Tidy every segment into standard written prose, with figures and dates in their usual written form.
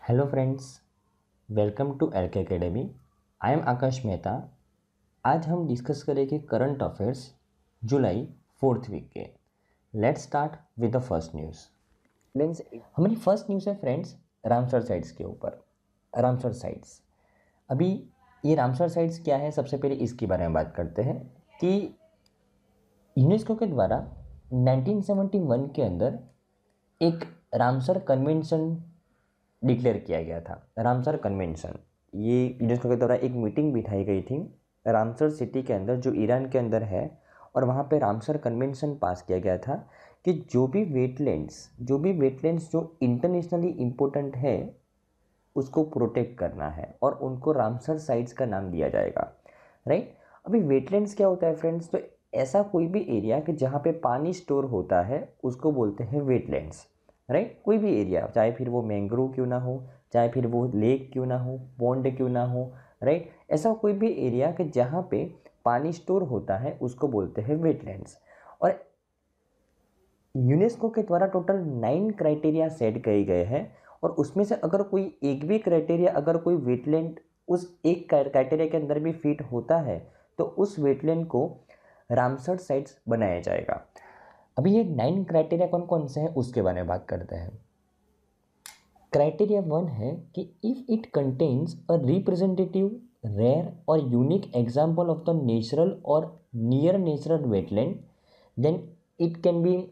Hello friends, welcome to L K academy. I am Akash Mehta. आज हम discuss करेंगे current affairs July 4th week के। Let's start with the first news. Friends, हमारी first news है friends Ramsar sites के ऊपर। Ramsar sites, अभी ये रामसर साइट्स क्या है, सबसे पहले इसके बारे में बात करते हैं कि यूनेस्को के द्वारा 1971 के अंदर एक रामसर कन्वेंशन डिक्लेयर किया गया था। रामसर कन्वेंशन, ये यूनेस्को के द्वारा एक मीटिंग बिठाई गई थी रामसर सिटी के अंदर जो ईरान के अंदर है, और वहाँ पे रामसर कन्वेंशन पास किया गया था कि जो भी वेटलैंड्स जो इंटरनेशनली इम्पोर्टेंट है उसको प्रोटेक्ट करना है और उनको रामसर साइट्स का नाम दिया जाएगा। राइट। अभी वेटलैंड्स क्या होता है फ्रेंड्स, तो ऐसा कोई भी एरिया कि जहाँ पे पानी स्टोर होता है उसको बोलते हैं वेटलैंड्स। राइट। कोई भी एरिया, चाहे फिर वो मैंग्रोव क्यों ना हो, चाहे फिर वो लेक क्यों ना हो, पॉन्ड क्यों ना हो, राइट, ऐसा कोई भी एरिया कि जहाँ पे पानी स्टोर होता है उसको बोलते हैं वेटलैंड्स। और यूनेस्को के द्वारा टोटल 9 क्राइटेरिया सेट किए गए हैं, और उसमें से अगर कोई एक भी क्राइटेरिया, अगर कोई वेटलैंड उस एक क्राइटेरिया के अंदर भी फिट होता है तो उस वेटलैंड को रामसर साइट्स बनाया जाएगा। अभी ये 9 क्राइटेरिया कौन कौन से हैं उसके बारे में बात करते हैं। क्राइटेरिया 1 है कि if it contains a representative rare और unique example of the natural और near natural wetland then it can be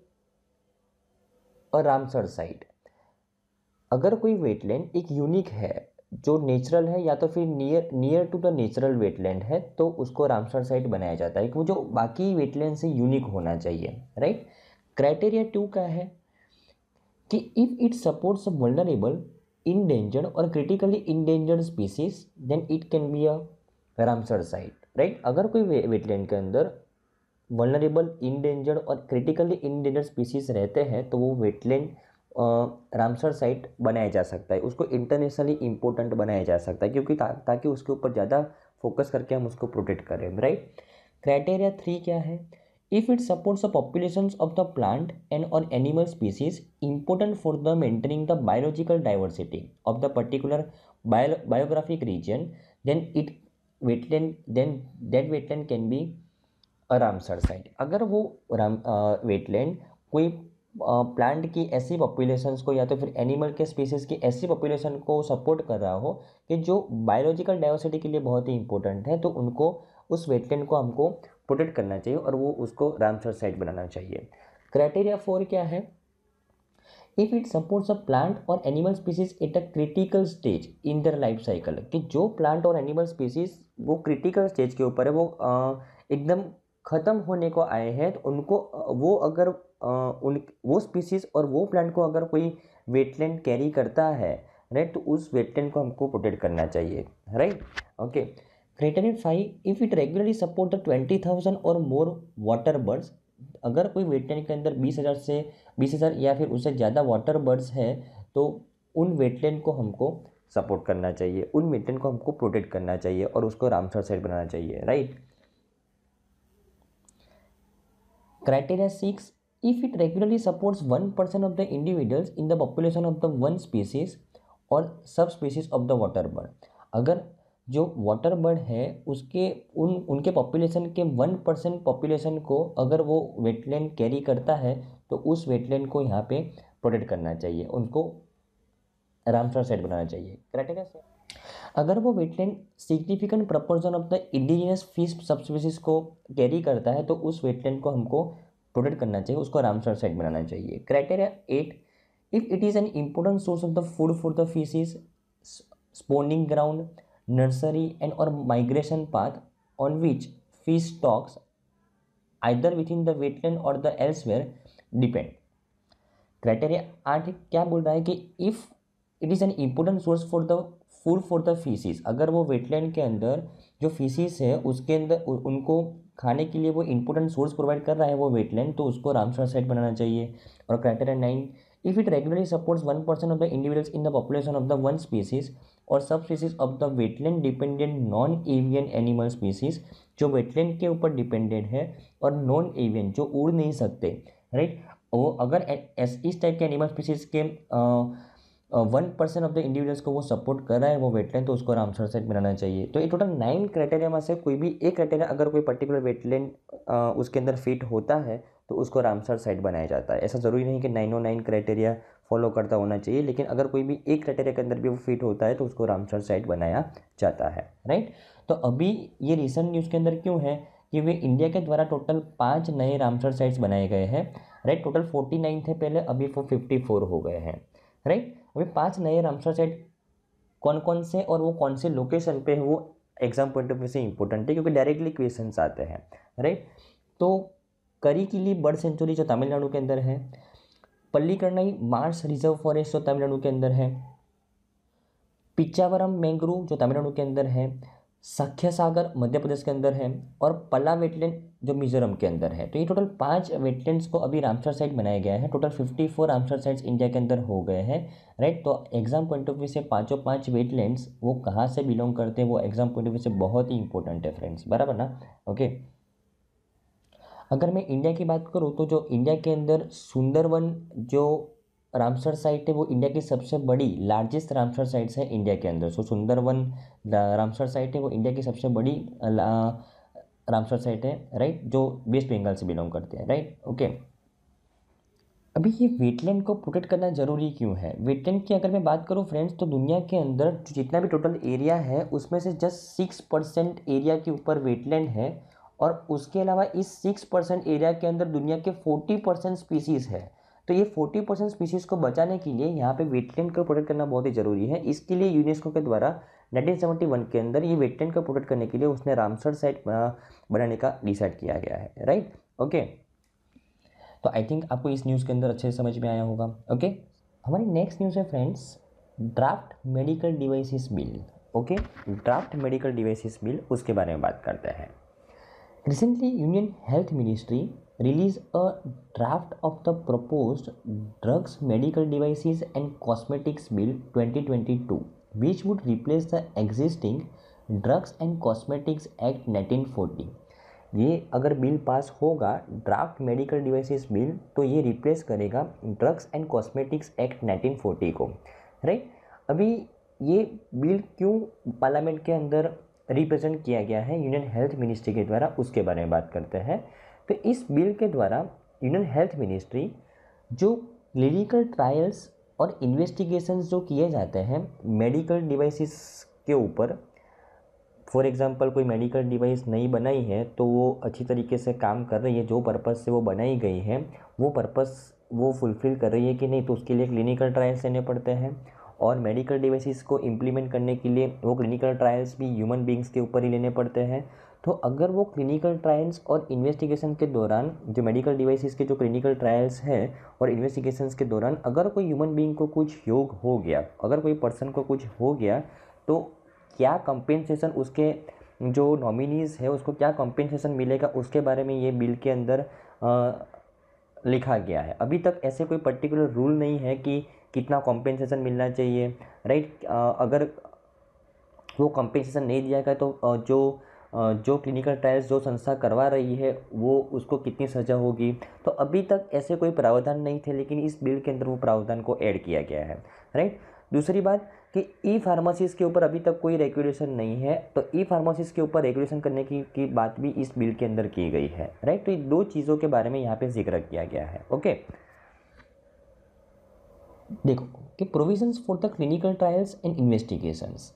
a Ramsar site. अगर कोई वेटलैंड एक यूनिक है, जो नेचुरल है या तो फिर near to the natural wetland है, तो उसको रामसर साइट बनाया जाता है कि वो जो बाकी वेटलैंड से यूनिक होना चाहिए। राइट। क्राइटेरिया 2 का है कि if it supports vulnerable endangered और critically endangered species then it can be a Ramsar site. Right. अगर कोई वेटलैंड के अंदर वल्नरेबल इंडेंजर्ड और क्रिटिकली इंडेंजर्ड स्पीसीज रहते हैं तो वो वेटलैंड रामसर साइट बनाया जा सकता है, उसको इंटरनेशनली इम्पोर्टेंट बनाया जा सकता है, क्योंकि ताकि उसके ऊपर ज़्यादा फोकस करके हम उसको प्रोटेक्ट करें। राइट। क्राइटेरिया 3 क्या है, if it supports the populations of the plant and और animal species important for the maintaining the biological diversity of the particular biographic region then it wetland then that wetland can be Ramsar site. अगर वो wetland कोई plant की ऐसी populations को या तो फिर एनिमल के स्पीसीज की ऐसी पॉपुलेशन को सपोर्ट कर रहा हो कि जो बायोलॉजिकल डाइवर्सिटी के लिए बहुत ही इंपॉर्टेंट है, तो उनको उस वेटलैंड को हमको प्रोटेक्ट करना चाहिए और वो उसको रामसर साइट बनाना चाहिए। क्राइटेरिया 4 क्या है, if it supports a plant और animal species at a critical stage in their life cycle, कि जो प्लांट और एनिमल स्पीसीज वो क्रिटिकल स्टेज के ऊपर है, वो एकदम ख़त्म होने को आए हैं, तो उनको वो अगर उन वो स्पीसीज और वो प्लांट को अगर कोई वेटलैंड कैरी करता है, राइट, तो उस वेटलैंड को हमको प्रोटेक्ट करना चाहिए। Right. Okay. Criteria 5, if it regularly support the 20,000 और मोर वाटर बर्ड्स, अगर कोई वेटलैंड के अंदर 20,000 या फिर उससे ज़्यादा वाटर बर्ड्स हैं तो उन वेटलैंड को हमको सपोर्ट करना चाहिए, उन वेटलैंड को हमको प्रोटेक्ट करना चाहिए और उसको रामसर साइट बनाना चाहिए। Right. Criteria 6, if it regularly supports 1% of the individuals in the population of the one species और subspecies of the water bird, अगर जो वाटर बर्ड है उसके उनके पॉपुलेशन के 1% पॉपुलेशन को अगर वो वेटलैंड कैरी करता है तो उस वेटलैंड को यहाँ पे प्रोटेक्ट करना चाहिए, उनको रामसर साइट बनाना चाहिए। क्राइटेरिया से अगर वो wetland significant proportion of the indigenous fish subspecies को कैरी करता है तो उस वेटलैंड को हमको प्रोटेक्ट करना चाहिए, उसको रामसर साइट बनाना चाहिए। Criteria 8, if it is an important source of the food for the fishes, spawning ground, nursery and और migration path on which fish stocks either within the wetland और the elsewhere depend. Criteria 8 क्या बोल रहा है कि if it is an important source for the food for the fishes, अगर वो wetland के अंदर जो फिशेज है उसके अंदर उनको खाने के लिए वो इंपॉर्टेंट सोर्स प्रोवाइड कर रहा है वो वेटलैंड, तो उसको रामसर साइट बनाना चाहिए। और criteria 9, if it regularly supports 1% of the individuals in the population of the one species और subspecies of the wetland dependent non avian animal species, जो वेटलैंड के ऊपर डिपेंडेंट है और नॉन एवियन जो उड़ नहीं सकते, राइट, वो अगर इस टाइप के एनिमल स्पीसीज के 1% ऑफ द इंडिविजुअल्स को वो सपोर्ट कर रहा है वो वेटलैंड, तो उसको रामसर साइट बनाना चाहिए। तो ये टोटल 9 क्राइटेरिया में से कोई भी एक क्राइटेरिया अगर कोई पर्टिकुलर वेटलैंड उसके अंदर फिट होता है तो उसको रामसर साइट बनाया जाता है। ऐसा ज़रूरी नहीं कि 909 क्राइटेरिया फॉलो करता होना चाहिए, लेकिन अगर कोई भी एक क्राइटेरिया के अंदर भी वो फिट होता है तो उसको रामसर साइट बनाया जाता है, राइट। तो अभी ये रिसेंट न्यूज़ के अंदर क्यों है कि वे इंडिया के द्वारा टोटल 5 नए रामसर साइट्स बनाए गए हैं, राइट। टोटल 49 थे पहले, अभी वो 54 हो गए हैं, राइट। अभी 5 नए रामसर साइट कौन कौन से और वो कौन से लोकेशन पे है वो एग्जाम पॉइंट ऑफ व्यू से इंपॉर्टेंट है, क्योंकि डायरेक्टली क्वेश्चंस आते हैं, राइट। तो करिकिली बर्ड सेंचुरी जो तमिलनाडु के अंदर है, पल्लीकरनई मार्स रिजर्व फॉरेस्ट जो तमिलनाडु के अंदर है, पिचावरम मैंग्रोव जो तमिलनाडु के अंदर है, सख्य सागर मध्य प्रदेश के अंदर है, और पला वेटलैंड जो मिजोरम के अंदर है। तो ये टोटल 5 वेटलैंड्स को अभी रामसर साइट बनाया गया है। टोटल 54 रामसर साइट्स इंडिया के अंदर हो गए हैं, राइट। तो एग्जाम पॉइंट ऑफ व्यू से पाँचों 5 वेटलैंड्स वो कहाँ से बिलोंग करते हैं वो एग्जाम पॉइंट ऑफ व्यू से बहुत ही इंपॉर्टेंट है फ्रेंड्स, बराबर ना, ओके। अगर मैं इंडिया की बात करूँ तो जो इंडिया के अंदर सुंदरवन जो रामसर साइट है वो इंडिया की सबसे बड़ी लार्जेस्ट रामसर साइट्स है इंडिया के अंदर। सो सुंदरवन रामसर साइट है वो इंडिया की सबसे बड़ी रामसर साइट है, राइट, जो वेस्ट बंगाल से बिलोंग करते हैं, राइट, ओके। अभी ये वेटलैंड को प्रोटेक्ट करना जरूरी क्यों है? वेटलैंड की अगर मैं बात करूँ फ्रेंड्स तो दुनिया के अंदर जितना भी टोटल एरिया है उसमें से जस्ट 6% एरिया के ऊपर वेटलैंड है, और उसके अलावा इस 6% एरिया के अंदर दुनिया के 40% स्पीसीज़ है। तो ये 40% स्पीसीज़ को बचाने के लिए यहाँ पे वेटलैंड को प्रोटेक्ट करना बहुत ही ज़रूरी है। इसके लिए यूनेस्को के द्वारा 1971 के अंदर ये वेटलैंड को प्रोटेक्ट करने के लिए उसने रामसर साइट बनाने का डिसाइड किया गया है, राइट, ओके। तो आई थिंक आपको इस न्यूज़ के अंदर अच्छे से समझ में आया होगा, ओके। हमारी नेक्स्ट न्यूज़ है friends, draft medical devices bill, okay. Draft medical devices bill, उसके बारे में बात करते हैं। Recently, Union Health Ministry released a draft of the proposed Drugs, Medical Devices and Cosmetics Bill 2022, which would replace the existing Drugs and Cosmetics Act 1940। ये अगर bill pass होगा draft medical devices bill, तो ये replace करेगा drugs and cosmetics act 1940 को, right. अभी ये bill क्यों पार्लियामेंट के अंदर रिप्रेजेंट किया गया है यूनियन हेल्थ मिनिस्ट्री के द्वारा, उसके बारे में बात करते हैं। तो इस बिल के द्वारा यूनियन हेल्थ मिनिस्ट्री जो क्लिनिकल ट्रायल्स और इन्वेस्टिगेशंस जो किए जाते हैं मेडिकल डिवाइसेस के ऊपर, फॉर एग्जांपल कोई मेडिकल डिवाइस नई बनाई है तो वो अच्छी तरीके से काम कर रही है, जो पर्पज़ से वो बनाई गई है वो पर्पज़ वो फुलफ़िल कर रही है कि नहीं, तो उसके लिए क्लिनिकल ट्रायल्स लेने पड़ते हैं। और मेडिकल डिवाइसेस को इम्प्लीमेंट करने के लिए वो क्लिनिकल ट्रायल्स भी ह्यूमन बींग्स के ऊपर ही लेने पड़ते हैं। तो अगर वो क्लिनिकल ट्रायल्स और इन्वेस्टिगेशन के दौरान जो मेडिकल डिवाइसेस के जो क्लिनिकल ट्रायल्स हैं और इन्वेस्टिगेशंस के दौरान अगर कोई ह्यूमन बींग को कुछ योग हो गया, अगर कोई पर्सन को कुछ हो गया, तो क्या कंपेंसेशन उसके जो नॉमिनीज़ है उसको क्या कंपेंसेशन मिलेगा, उसके बारे में ये बिल के अंदर लिखा गया है। अभी तक ऐसे कोई पर्टिकुलर रूल नहीं है कि कितना कॉम्पेंसेशन मिलना चाहिए, राइट। अगर वो कॉम्पेंसेशन नहीं दिया गया तो जो क्लिनिकल ट्रायल्स जो संस्था करवा रही है वो उसको कितनी सज़ा होगी। तो अभी तक ऐसे कोई प्रावधान नहीं थे, लेकिन इस बिल के अंदर वो प्रावधान को ऐड किया गया है, राइट। दूसरी बात कि ई फार्मेसीज़ के ऊपर अभी तक कोई रेगुलेशन नहीं है, तो ई फार्मेसीज़ के ऊपर रेगुलेशन करने की बात भी इस बिल के अंदर की गई है, राइट। तो ये दो चीज़ों के बारे में यहाँ पे जिक्र किया गया है, ओके। देखो कि provisions for the clinical trials and investigations,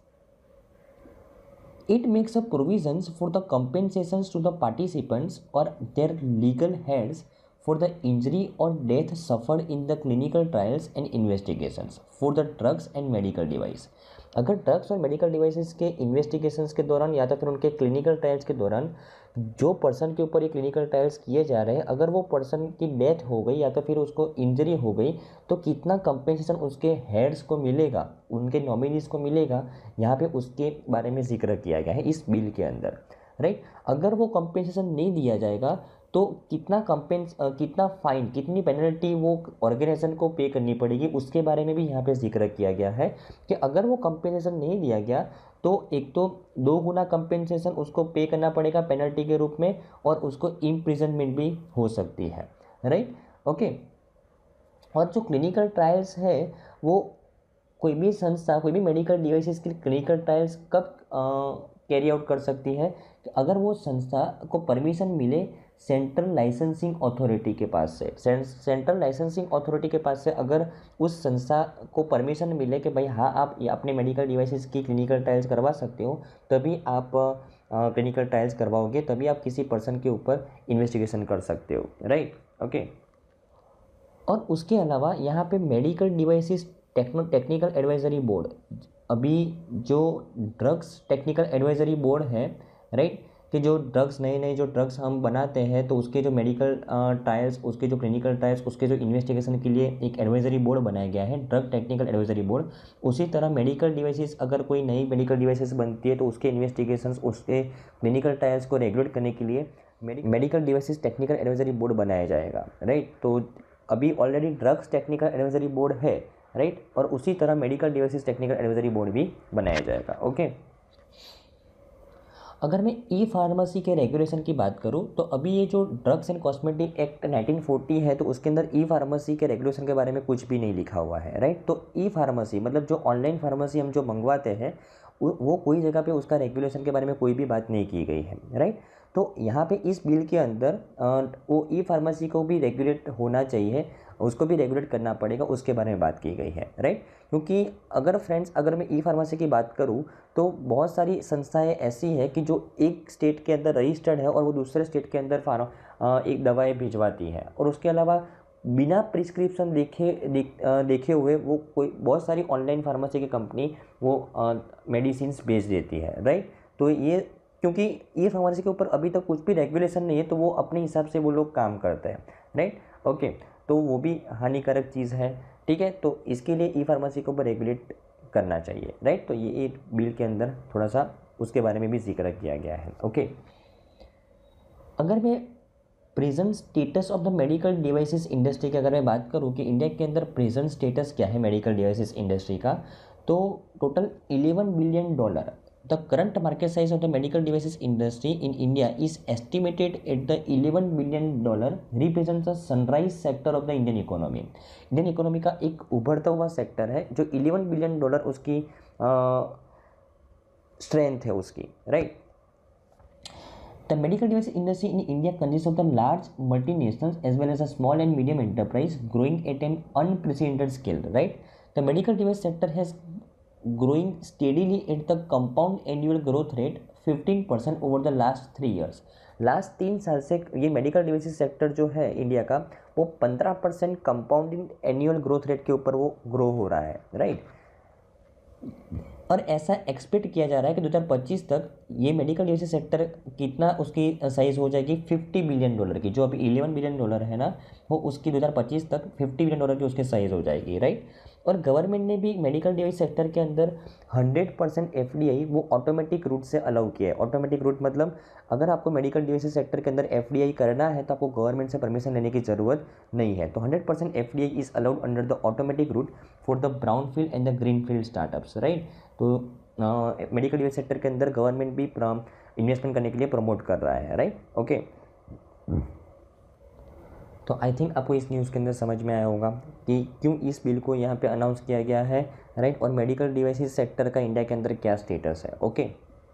it makes up provisions for the compensations to the participants or their legal heads for the injury or death suffered in the clinical trials and investigations for the drugs and medical device। अगर drugs और medical devices के investigations के दौरान या तो फिर उनके clinical trials के दौरान जो पर्सन के ऊपर ये क्लिनिकल ट्रायल्स किए जा रहे हैं, अगर वो पर्सन की डेथ हो गई या तो फिर उसको इंजरी हो गई, तो कितना कंपेंसेशन उसके हेड्स को मिलेगा, उनके नॉमिनीज़ को मिलेगा, यहाँ पे उसके बारे में जिक्र किया गया है इस बिल के अंदर, राइट। अगर वो कंपेंसेशन नहीं दिया जाएगा तो कितना फाइन, कितनी पेनल्टी वो ऑर्गेनाइजेशन को पे करनी पड़ेगी, उसके बारे में भी यहाँ पे जिक्र किया गया है कि अगर वो कंपेंसेशन नहीं दिया गया तो एक तो 2 गुना कंपेंसेशन उसको पे करना पड़ेगा पेनल्टी के रूप में, और उसको इम्प्रिजनमेंट भी हो सकती है, राइट, ओके। और जो क्लिनिकल ट्रायल्स है वो कोई भी संस्था कोई भी मेडिकल डिवाइसेस के क्लिनिकल ट्रायल्स कब कैरी आउट कर सकती है? अगर वो संस्था को परमिशन मिले सेंट्रल लाइसेंसिंग अथॉरिटी के पास से। सेंट्रल लाइसेंसिंग अथॉरिटी के पास से अगर उस संस्था को परमिशन मिले कि भाई हाँ आप ये अपने मेडिकल डिवाइसेस की क्लिनिकल ट्रायल्स करवा सकते हो, तभी आप क्लिनिकल ट्रायल्स करवाओगे, तभी आप किसी पर्सन के ऊपर इन्वेस्टिगेशन कर सकते हो, राइट? ओके। और उसके अलावा यहाँ पे medical devices technical advisory board, अभी जो ड्रग्स टेक्निकल एडवाइजरी बोर्ड है, राइट, कि जो ड्रग्स नए जो ड्रग्स हम बनाते हैं तो उसके जो मेडिकल ट्रायल्स, उसके जो क्लिनिकल ट्रायल्स, उसके जो इन्वेस्टिगेशन के लिए एक एडवाइजरी बोर्ड बनाया गया है, ड्रग टेक्निकल एडवाइजरी बोर्ड। उसी तरह मेडिकल डिवाइसेस, अगर कोई नई मेडिकल डिवाइसेस बनती है तो उसके इन्वेस्टिगेशंस, उसके क्लिनिकल ट्रायल्स को रेगुलेट करने के लिए medical devices technical advisory board बनाया जाएगा, राइट? तो अभी already drugs technical advisory board है, राइट, और उसी तरह medical devices technical advisory board भी बनाया जाएगा, ओके। अगर मैं ई फार्मेसी के रेगुलेशन की बात करूं तो अभी ये जो ड्रग्स एंड कॉस्मेटिक एक्ट 1940 है तो उसके अंदर ई फार्मेसी के रेगुलेशन के बारे में कुछ भी नहीं लिखा हुआ है, राइट? तो ई फार्मेसी मतलब जो ऑनलाइन फार्मेसी हम जो मंगवाते हैं वो कोई जगह पे उसका रेगुलेशन के बारे में कोई भी बात नहीं की गई है, राइट? तो यहाँ पे इस बिल के अंदर वो ई फार्मेसी को भी रेगुलेट होना चाहिए, उसको भी रेगुलेट करना पड़ेगा, उसके बारे में बात की गई है, राइट? क्योंकि अगर फ्रेंड्स, अगर मैं ई फार्मेसी की बात करूँ तो बहुत सारी संस्थाएं ऐसी है कि जो एक स्टेट के अंदर रजिस्टर्ड है और वो दूसरे स्टेट के अंदर एक दवाएं भिजवाती है, और उसके अलावा बिना प्रिस्क्रिप्शन देखे हुए वो कोई बहुत सारी ऑनलाइन फार्मेसी की कंपनी वो मेडिसिन बेच देती है, राइट? तो ये क्योंकि ई फार्मेसी के ऊपर अभी तक कुछ भी रेगुलेशन नहीं है तो वो अपने हिसाब से वो लोग काम करते हैं, राइट? ओके, तो वो भी हानिकारक चीज़ है, ठीक है? तो इसके लिए ई फार्मेसी के ऊपर रेगुलेट करना चाहिए, राइट? तो ये एक बिल के अंदर थोड़ा सा उसके बारे में भी जिक्र किया गया है, ओके। अगर मैं present status of the medical devices industry की अगर मैं बात करूं कि इंडिया के अंदर प्रेजेंट स्टेटस क्या है मेडिकल डिवाइसेस इंडस्ट्री का, तो total $11 billion. The current market size of the medical devices industry in India is estimated at the $11 billion, represents the sunrise sector of the Indian economy. Indian economy का एक उभरता हुआ sector है जो $11 billion उसकी strength है उसकी, right? The medical device industry in India consists of the large multinationals as well as a small and medium enterprise growing at an unprecedented scale, right? The medical device sector has growing steadily at the compound annual growth rate 15% over the last 3 years. Last 3 साल से ये medical devices sector जो है India का वो 15% compounding annual growth rate के ऊपर वो ग्रो हो रहा है, राइट? और ऐसा एक्सपेक्ट किया जा रहा है कि 2025 तक ये मेडिकल डिवाइसेस सेक्टर कितना उसकी साइज़ हो जाएगी $50 बिलियन की, जो अभी $11 बिलियन है ना, वो उसकी 2025 तक $50 बिलियन की उसकी साइज़ हो जाएगी, राइट? और गवर्नमेंट ने भी मेडिकल डिवाइस सेक्टर के अंदर 100% FDI वो ऑटोमेटिक रूट से अलाउ किया है। ऑटोमेटिक रूट मतलब अगर आपको मेडिकल डिवाइसेस सेक्टर के अंदर FDI करना है तो आपको गवर्नमेंट से परमिशन लेने की ज़रूरत नहीं है। तो 100% FDI is allowed under the automatic route for the brownfield and the greenfield startups, right? तो मेडिकल डिवाइस सेक्टर के अंदर गवर्नमेंट भी इन्वेस्टमेंट करने के लिए प्रमोट कर रहा है, राइट? ओके, तो आई थिंक आपको इस न्यूज़ के अंदर समझ में आया होगा कि क्यों इस बिल को यहाँ पे अनाउंस किया गया है, राइट? और मेडिकल डिवाइसेस सेक्टर का इंडिया के अंदर क्या स्टेटस है, ओके।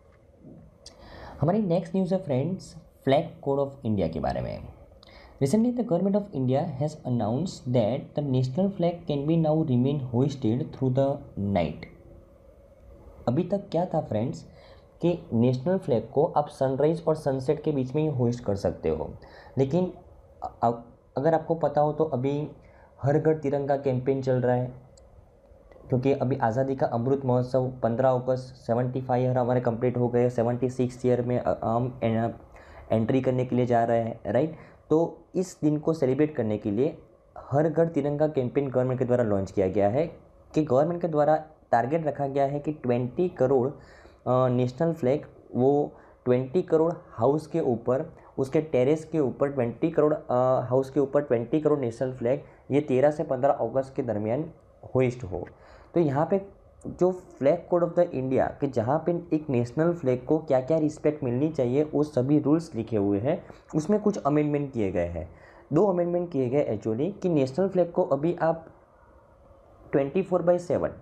हमारी नेक्स्ट न्यूज़ है friends flag code of India के बारे में। Recently, the government of India has announced that the national flag can be now remain hoisted through the night. अभी तक क्या था फ्रेंड्स कि नेशनल फ्लैग को आप सनराइज और सनसेट के बीच में ही होइस्ट कर सकते हो, लेकिन अगर आपको पता हो तो अभी हर घर तिरंगा कैंपेन चल रहा है, क्योंकि अभी आज़ादी का अमृत महोत्सव 15 अगस्त 75 ईयर हमारे कंप्लीट हो गए, 76 ईयर में हम एंट्री करने के लिए जा रहे हैं, राइट? तो इस दिन को सेलिब्रेट करने के लिए हर घर तिरंगा कैंपेन गवर्नमेंट के द्वारा लॉन्च किया गया है कि गवर्नमेंट के द्वारा टारगेट रखा गया है कि 20 करोड़ नेशनल फ्लैग वो 20 करोड़ हाउस के ऊपर, उसके टेरेस के ऊपर 20 करोड़ हाउस के ऊपर 20 करोड़ नेशनल फ्लैग ये 13 से 15 अगस्त के दरमियान होइस्ट हो। तो यहाँ पे जो flag code of the India कि जहाँ पे एक नेशनल फ्लैग को क्या क्या रिस्पेक्ट मिलनी चाहिए वो सभी रूल्स लिखे हुए हैं, उसमें कुछ अमेंडमेंट किए गए हैं। 2 अमेंडमेंट किए गए एक्चुअली कि नेशनल फ्लैग को अभी आप 24/7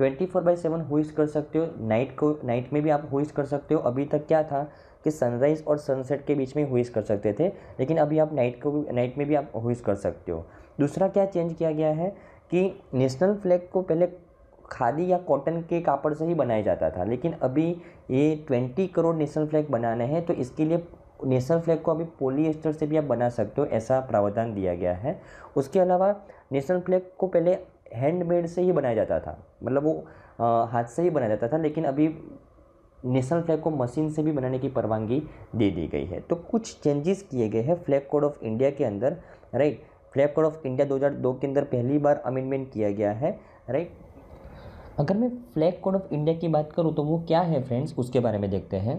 24/7 होइस्ट कर सकते हो, नाइट में भी आप होइस्ट कर सकते हो। अभी तक क्या था कि सनराइज़ और सनसेट के बीच में होइस्ट कर सकते थे, लेकिन अभी आप नाइट में भी आप होइस्ट कर सकते हो। दूसरा क्या चेंज किया गया है कि नेशनल फ्लैग को पहले खादी या कॉटन के कापड़ से ही बनाया जाता था, लेकिन अभी ये 20 करोड़ नेशनल फ्लैग बनाने हैं, तो इसके लिए नेशनल फ्लैग को अभी पॉलिएस्टर से भी आप बना सकते हो, ऐसा प्रावधान दिया गया है। उसके अलावा नेशनल फ्लैग को पहले हैंडमेड से ही बनाया जाता था, मतलब वो हाथ से ही बनाया जाता था, लेकिन अभी नेशनल फ्लैग को मशीन से भी बनाने की परवानगी दे दी गई है। तो कुछ चेंजेस किए गए हैं फ्लैग कोड ऑफ इंडिया के अंदर, right. Flag code of India 2002 के अंदर पहली बार अमेंडमेंट किया गया है, राइट। अगर मैं फ्लैग कोड ऑफ इंडिया की बात करूँ तो वो क्या है फ्रेंड्स, उसके बारे में देखते हैं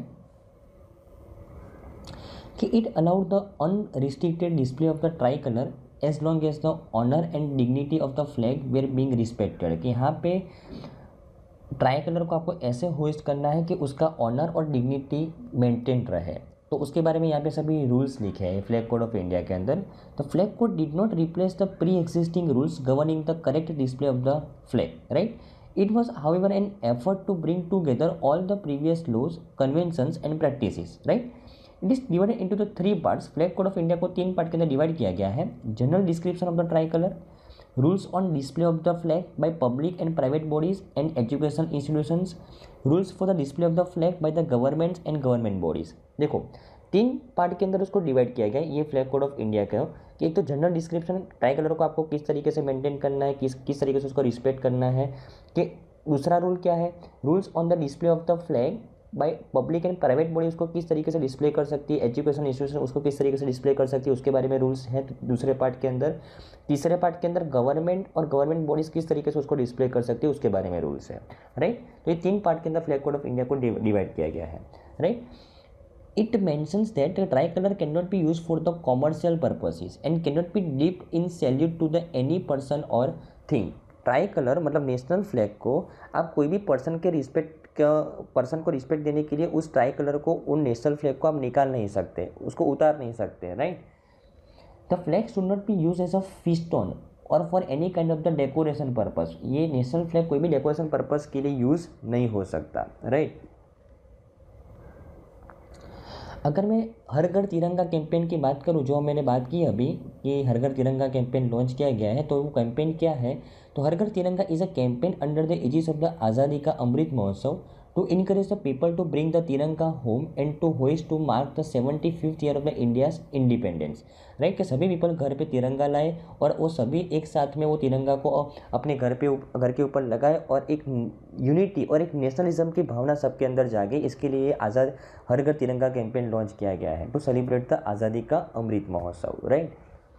कि it allowed the unrestricted display of the tricolour as long as the honour and dignity of the flag were being respected. कि यहाँ पे ट्राई कलर को आपको ऐसे होइस्ट करना है कि उसका ऑनर और डिग्निटी मेंटेन रहे, तो उसके बारे में यहाँ पे सभी रूल्स लिखे हैं फ्लैग कोड ऑफ इंडिया के अंदर। The flag code did not replace the pre existing rules governing the correct display of the flag, right. It was, however, an effort to bring together all the previous laws, conventions and practices, right? It is divided into the 3 parts. Flag Code of India को 3 part के अंदर divide किया गया है। General description of the tricolour, rules on display of the flag by public and private bodies and education institutions, rules for the display of the flag by the governments and government bodies. देखो 3 part के अंदर उसको divide किया गया है ये flag code of India का, कि एक तो जनरल डिस्क्रिप्शन, ट्राई कलर को आपको किस तरीके से मेंटेन करना है, किस तरीके से उसको रिस्पेक्ट करना है। कि दूसरा रूल क्या है, rules on the display of the flag by public and private body उसको किस तरीके से डिस्प्ले कर सकती है, एजुकेशन इंस्टीट्यूशन उसको किस तरीके से डिस्प्ले कर सकती है, उसके बारे में रूल्स हैं दूसरे पार्ट के अंदर। तीसरे पार्ट के अंदर गवर्नमेंट और गवर्नमेंट बॉडीज किस तरीके से उसको डिस्प्ले कर सकती है उसके बारे में रूल्स है, राइट। तो ये 3 पार्ट के अंदर फ्लैग कोड ऑफ इंडिया को डिवाइड किया गया है, right. It mentions that the tricolor cannot be used for the commercial purposes and cannot be dipped in salute to the any person or thing. Tricolour मतलब national flag को आप कोई भी person को respect देने के लिए उस ट्राई कलर को, उन नेशनल फ्लैग को आप निकाल नहीं सकते, उसको उतार नहीं सकते, right. The flag should not be use as a festoon or for any kind of the decoration purpose. ये नेशनल फ्लैग कोई भी डेकोरेशन पर्पस के लिए यूज़ नहीं हो सकता, राइट। अगर मैं हर घर तिरंगा कैंपेन की बात करूं, जो मैंने बात की अभी कि हर घर तिरंगा कैंपेन लॉन्च किया गया है, तो वो कैंपेन क्या है, तो Har Ghar Tiranga is a campaign under the aegis of the Azadi ka Amrit Mahotsav to encourage the people to bring the tiranga home and to hoist to mark the 75th year of the India's independence, right. कि सभी पीपल घर पे तिरंगा लाए और वो सभी एक साथ में वो तिरंगा को अपने घर के ऊपर लगाए और एक यूनिटी और एक नेशनलिज्म की भावना सबके अंदर जागे। इसके लिए आज़ाद हर घर तिरंगा कैंपेन लॉन्च किया गया है to celebrate the Azadi ka Amrit Mahotsav, right.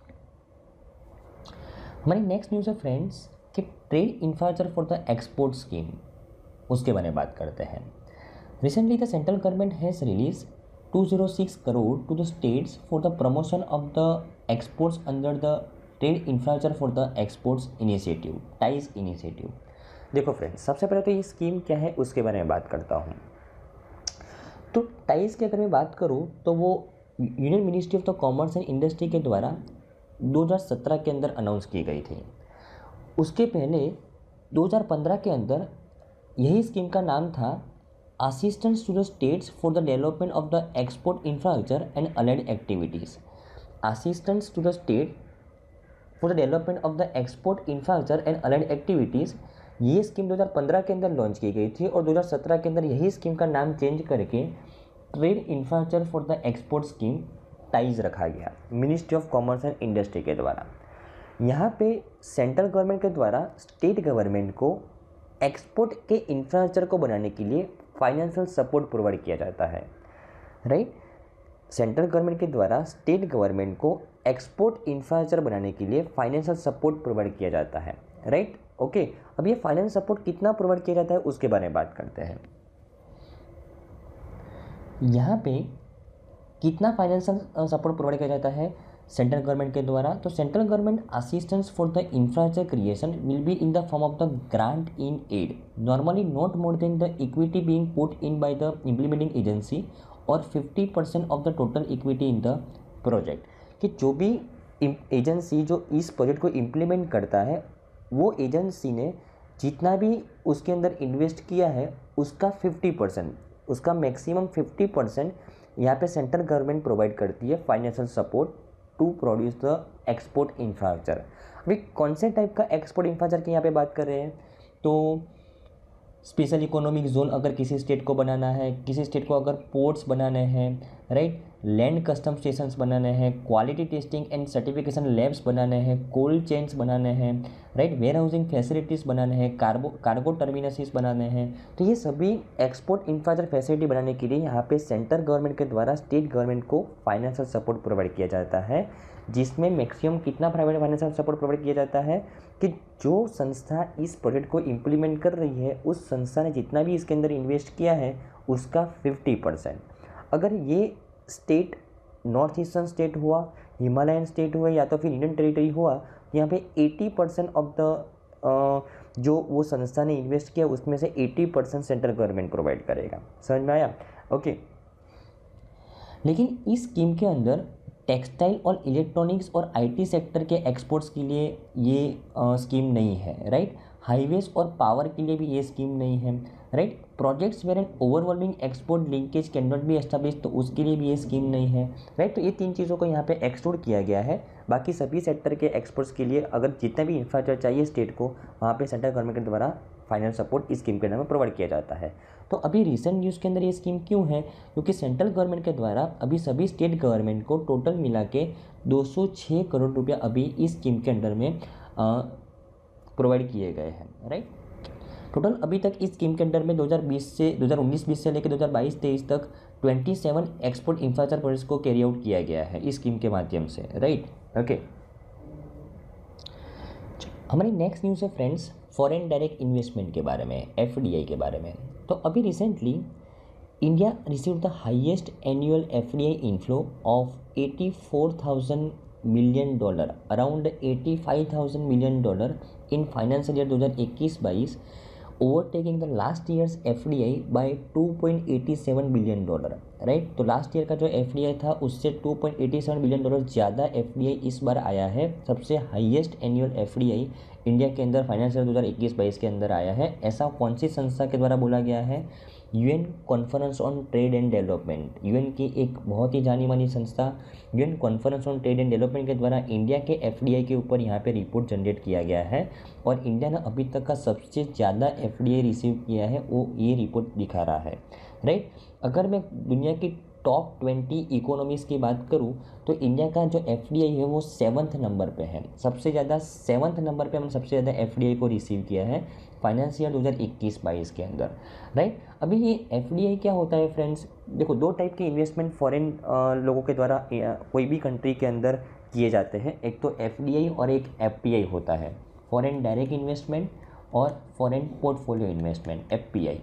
हमारी नेक्स्ट न्यूज़ है फ्रेंड्स कि trade infrastructure for the export scheme, उसके बारे में बात करते हैं। Recently the central government has release 206 crore to the states for the promotion of the exports under the trade infrastructure for the exports initiative, TIES initiative. देखो friends, सबसे पहले तो ये स्कीम क्या है उसके बारे में बात करता हूँ। तो टाइज की अगर मैं बात करूँ तो वो union ministry of the commerce and industry के द्वारा 2017 के अंदर अनाउंस की गई थी। उसके पहले 2015 के अंदर यही स्कीम का नाम था assistance to the states for the development of the export infrastructure and allied activities. Assistance to the state for the development of the export infrastructure and allied activities, ये स्कीम 2015 के अंदर लॉन्च की गई थी और 2017 के अंदर यही स्कीम का नाम चेंज करके trade infrastructure for the export scheme TIES रखा गया ministry of commerce and industry के द्वारा। यहाँ पे सेंट्रल गवर्नमेंट के द्वारा स्टेट गवर्नमेंट को एक्सपोर्ट के इंफ्रास्ट्रक्चर को बनाने के लिए फाइनेंशियल सपोर्ट प्रोवाइड किया जाता है, राइट। सेंट्रल गवर्नमेंट के द्वारा स्टेट गवर्नमेंट को एक्सपोर्ट इंफ्रास्ट्रक्चर बनाने के लिए फाइनेंशियल सपोर्ट प्रोवाइड किया जाता है, राइट। ओके, अब ये फाइनेंस सपोर्ट कितना प्रोवाइड किया जाता है उसके बारे में बात करते हैं। यहाँ पे कितना फाइनेंशियल सपोर्ट प्रोवाइड किया जाता है सेंट्रल गवर्नमेंट के द्वारा, तो central government assistance for the infrastructure creation will be in the form of the grant in aid, normally not more than the equity being put in by the implementing agency or 50% of the total equity in the project. कि जो भी agency जो इस project को implement करता है वो agency ने जितना भी उसके अंदर इन्वेस्ट किया है उसका 50%, उसका मैक्सिमम 50% यहाँ पे सेंट्रल गवर्नमेंट प्रोवाइड करती है financial support to produce the export infrastructure. अभी कौन से टाइप का एक्सपोर्ट इंफ्रास्ट्रक्चर की यहाँ पे बात कर रहे हैं, तो स्पेशल इकोनॉमिक जोन अगर किसी स्टेट को बनाना है, किसी स्टेट को अगर पोर्ट्स बनाने हैं, राइट, लैंड कस्टम स्टेशंस बनाने हैं, quality testing and certification labs बनाने हैं, कोल्ड चेन्स बनाने हैं, राइट, वेयर हाउसिंग फैसिलिटीज़ बनाने हैं, कार्गो टर्मिनसेस बनाने हैं, तो ये सभी एक्सपोर्ट इंफ्रास्ट्रक्चर फैसिलिटी बनाने के लिए यहाँ पे सेंट्रल गवर्नमेंट के द्वारा स्टेट गवर्नमेंट को फाइनेंशियल सपोर्ट प्रोवाइड किया जाता है, जिसमें मैक्सिमम कितना प्राइवेट फाइनेंशियल सपोर्ट प्रोवाइड किया जाता है कि जो संस्था इस प्रोजेक्ट को इम्प्लीमेंट कर रही है उस संस्था ने जितना भी इसके अंदर इन्वेस्ट किया है उसका 50%। अगर ये स्टेट नॉर्थ ईस्टर्न स्टेट हुआ, हिमालयन स्टेट हुआ या तो फिर इंडियन टेरिटरी हुआ, यहाँ पे 80% ऑफ द जो वो संस्था ने इन्वेस्ट किया उसमें से 80% सेंट्रल गवर्नमेंट प्रोवाइड करेगा। समझ में आया? ओके। लेकिन इस स्कीम के अंदर टेक्सटाइल और इलेक्ट्रॉनिक्स और आईटी सेक्टर के एक्सपोर्ट्स के लिए ये स्कीम नहीं है, राइट। हाईवेज और पावर के लिए भी ये स्कीम नहीं है, right. Projects where an overwhelming export linkage can not be establish, तो उसके लिए भी ये स्कीम नहीं है, राइट। तो ये तीन चीज़ों को यहाँ पे एक्सक्लूड किया गया है। बाकी सभी सेक्टर के एक्सपोर्ट्स के लिए अगर जितना भी इंफ्रास्ट्रक्चर चाहिए स्टेट को, वहाँ पे सेंट्रल गवर्नमेंट के द्वारा फाइनेंस सपोर्ट इस स्कीम के अंदर में प्रोवाइड किया जाता है। तो अभी रिसेंट न्यूज़ के अंदर ये स्कीम क्यों है, क्योंकि सेंट्रल गवर्नमेंट के द्वारा अभी सभी स्टेट गवर्नमेंट को टोटल मिला के 206 करोड़ रुपया अभी इस स्कीम के अंडर में प्रोवाइड किए गए हैं, राइट। टोटल अभी तक इस स्कीम के अंडर में 2019-20 से लेकर 2022-23 तक 27 एक्सपोर्ट इंफ्रास्ट्रक्चर प्रोजेक्ट्स को कैरी आउट किया गया है इस स्कीम के माध्यम से, राइट। ओके, हमारी नेक्स्ट न्यूज़ है फ्रेंड्स फॉरेन डायरेक्ट इन्वेस्टमेंट के बारे में, एफडीआई के बारे में। तो अभी recently India receive the highest annual FDI inflow of $84,000 million, around $85,000 million in financial year 2021-22, overtaking the last year's FDI by $2.87 billion, right. तो लास्ट ईयर का जो एफडीआई था उससे $2.87 बिलियन ज़्यादा एफडीआई इस बार आया है। सबसे हाईएस्ट एनुअल एफडीआई इंडिया के अंदर फाइनेंशियल 2021-22 के अंदर आया है। ऐसा कौन सी संस्था के द्वारा बोला गया है? UN conference on trade and development, UN की एक बहुत ही जानी मानी संस्था UN conference on trade and development के द्वारा इंडिया के एफडीआई के ऊपर यहाँ पे रिपोर्ट जनरेट किया गया है, और इंडिया ने अभी तक का सबसे ज़्यादा एफडीआई रिसीव किया है वो ये रिपोर्ट दिखा रहा है, राइट। अगर मैं दुनिया की टॉप 20 इकोनॉमीज़ की बात करूं तो इंडिया का जो एफडीआई है वो 7th नंबर पे है। सबसे ज़्यादा 7th नंबर पे हमने सबसे ज़्यादा एफडीआई को रिसीव किया है फाइनेंशियल 2021-22 के अंदर, राइट। अभी ये एफडीआई क्या होता है फ्रेंड्स? देखो, दो टाइप के इन्वेस्टमेंट फॉरेन लोगों के द्वारा कोई भी कंट्री के अंदर किए जाते हैं। एक तो एफडीआई और एक एफपीआई होता है, फॉरेन डायरेक्ट इन्वेस्टमेंट और foreign portfolio investment, FPI.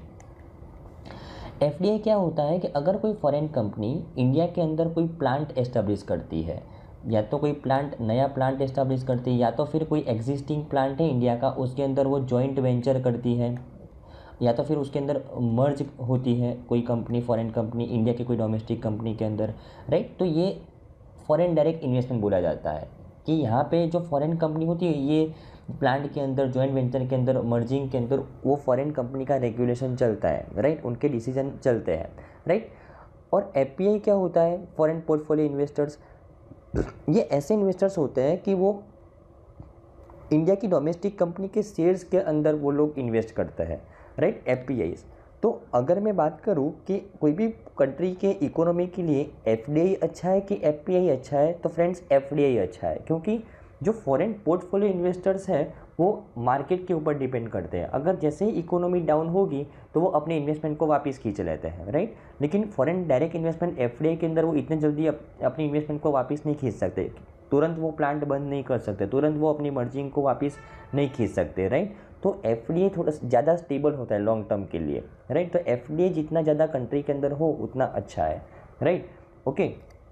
FDI क्या होता है कि अगर कोई फॉरेन कंपनी इंडिया के अंदर कोई प्लांट एस्टेब्लिश करती है, या तो कोई नया प्लांट एस्टेब्लिश करती है, या तो फिर कोई एग्जिस्टिंग प्लांट है इंडिया का उसके अंदर वो जॉइंट वेंचर करती है, या तो फिर उसके अंदर मर्ज होती है कोई कंपनी, फॉरेन कंपनी इंडिया की कोई डोमेस्टिक कंपनी के अंदर, राइट। तो ये फॉरेन डायरेक्ट इन्वेस्टमेंट बोला जाता है कि यहाँ पे जो फॉरेन कंपनी होती है ये प्लांट के अंदर, जॉइंट वेंचर के अंदर, मर्जिंग के अंदर वो फॉरेन कंपनी का रेगुलेशन चलता है, राइट, उनके डिसीजन चलते हैं, राइट। और एफपीआई क्या होता है? Foreign portfolio investors. ये ऐसे इन्वेस्टर्स होते हैं कि वो इंडिया की डोमेस्टिक कंपनी के शेयर्स के अंदर वो लोग इन्वेस्ट करते हैं, राइट, एफपीआईज। तो अगर मैं बात करूं कि कोई भी कंट्री के इकोनॉमी के लिए एफडीआई अच्छा है कि एफपीआई अच्छा है, तो फ्रेंड्स एफडीआई अच्छा है, क्योंकि जो फॉरेन पोर्टफोलियो इन्वेस्टर्स हैं वो मार्केट के ऊपर डिपेंड करते हैं। अगर जैसे ही इकोनॉमी डाउन होगी तो वो अपने इन्वेस्टमेंट को वापस खींच लेते हैं, राइट। लेकिन फॉरेन डायरेक्ट इन्वेस्टमेंट एफडीआई के अंदर वो इतने जल्दी अपनी इन्वेस्टमेंट को वापस नहीं खींच सकते, तुरंत वो प्लांट बंद नहीं कर सकते, तुरंत वो अपनी मर्जिंग को वापस नहीं खींच सकते, राइट। तो एफडीआई थोड़ा ज़्यादा स्टेबल होता है लॉन्ग टर्म के लिए, राइट। तो एफडीआई जितना ज़्यादा कंट्री के अंदर हो उतना अच्छा है, राइट। ओके,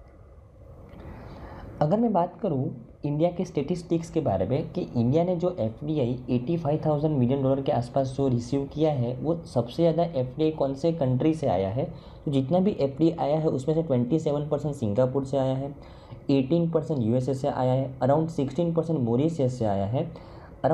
अगर मैं बात करूं इंडिया के स्टेटिस्टिक्स के बारे में कि इंडिया ने जो एफडीआई $85,000 मिलियन के आसपास जो रिसीव किया है वो सबसे ज़्यादा एफडीआई कौन से कंट्री से आया है? तो जितना भी एफडीआई आया है उसमें से 27% सिंगापुर से आया है, 18% यूएसए से आया है, अराउंड 16% मॉरिशस से आया है, अराउंड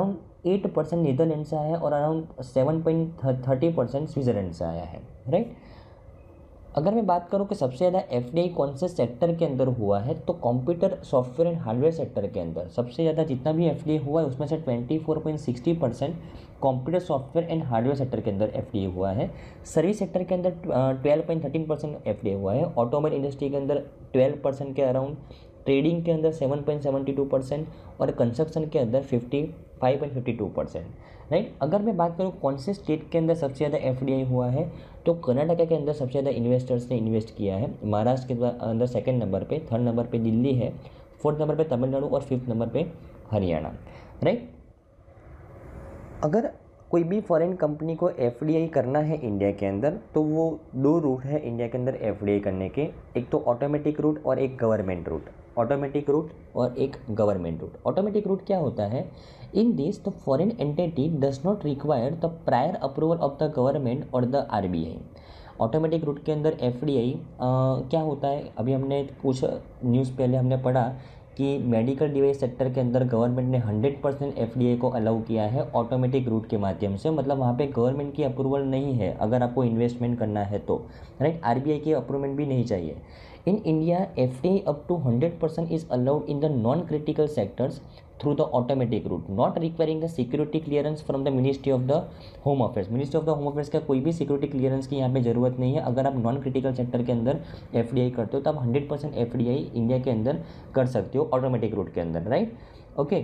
8% नीदरलैंड से आया है और अराउंड 7.30% स्विट्जरलैंड से आया है, राइट। अगर मैं बात करूं कि सबसे ज़्यादा एफडीआई कौन से सेक्टर के अंदर हुआ है, तो computer software and hardware sector के अंदर सबसे ज़्यादा जितना भी एफडीआई हुआ है उसमें से 24.60% computer software and hardware sector के अंदर एफडीआई हुआ है। सर्विस सेक्टर के अंदर 12.13% एफडीआई हुआ है। ऑटोमोबाइल इंडस्ट्री के अंदर 12% के अराउंड, ट्रेडिंग के अंदर 7.72% और कंस्ट्रक्शन के अंदर 55.52%, राइट। अगर मैं बात करूँ कौन से स्टेट के अंदर सबसे ज़्यादा एफडीआई हुआ है, तो कर्नाटका के अंदर सबसे ज़्यादा इन्वेस्टर्स ने इन्वेस्ट किया है। महाराष्ट्र के अंदर सेकंड नंबर पे, थर्ड नंबर पे दिल्ली है, फोर्थ नंबर पे तमिलनाडु और फिफ्थ नंबर पे हरियाणा, राइट। अगर कोई भी फॉरेन कंपनी को एफडीआई करना है इंडिया के अंदर, तो वो दो रूट है इंडिया के अंदर एफडीआई करने के, एक तो ऑटोमेटिक रूट और एक गवर्नमेंट रूट। ऑटोमेटिक रूट और एक गवर्नमेंट रूट। ऑटोमेटिक रूट क्या होता है? In this the foreign entity does not require the prior approval of the government or the RBI. Automatic route के अंदर एफडीआई क्या होता है, अभी हमने कुछ न्यूज़ पहले हमने पढ़ा कि मेडिकल डिवाइस सेक्टर के अंदर गवर्नमेंट ने 100% एफडीआई को अलाउ किया है ऑटोमेटिक रूट के माध्यम से। मतलब वहाँ पे गवर्नमेंट की अप्रूवल नहीं है अगर आपको इन्वेस्टमेंट करना है तो, राइट। आरबीआई की अप्रूवल भी नहीं चाहिए। In India FDI up to 100% is allowed in the non critical sectors through the automatic route, not requiring the security clearance from the ministry of the home affairs. Ministry of the home affairs का कोई भी security clearance की यहाँ पे ज़रूरत नहीं है। अगर आप नॉन क्रिटिकल सेक्टर के अंदर एफडीआई करते हो तो आप 100% एफडीआई इंडिया के अंदर कर सकते हो ऑटोमेटिक रूट के अंदर, right. Okay.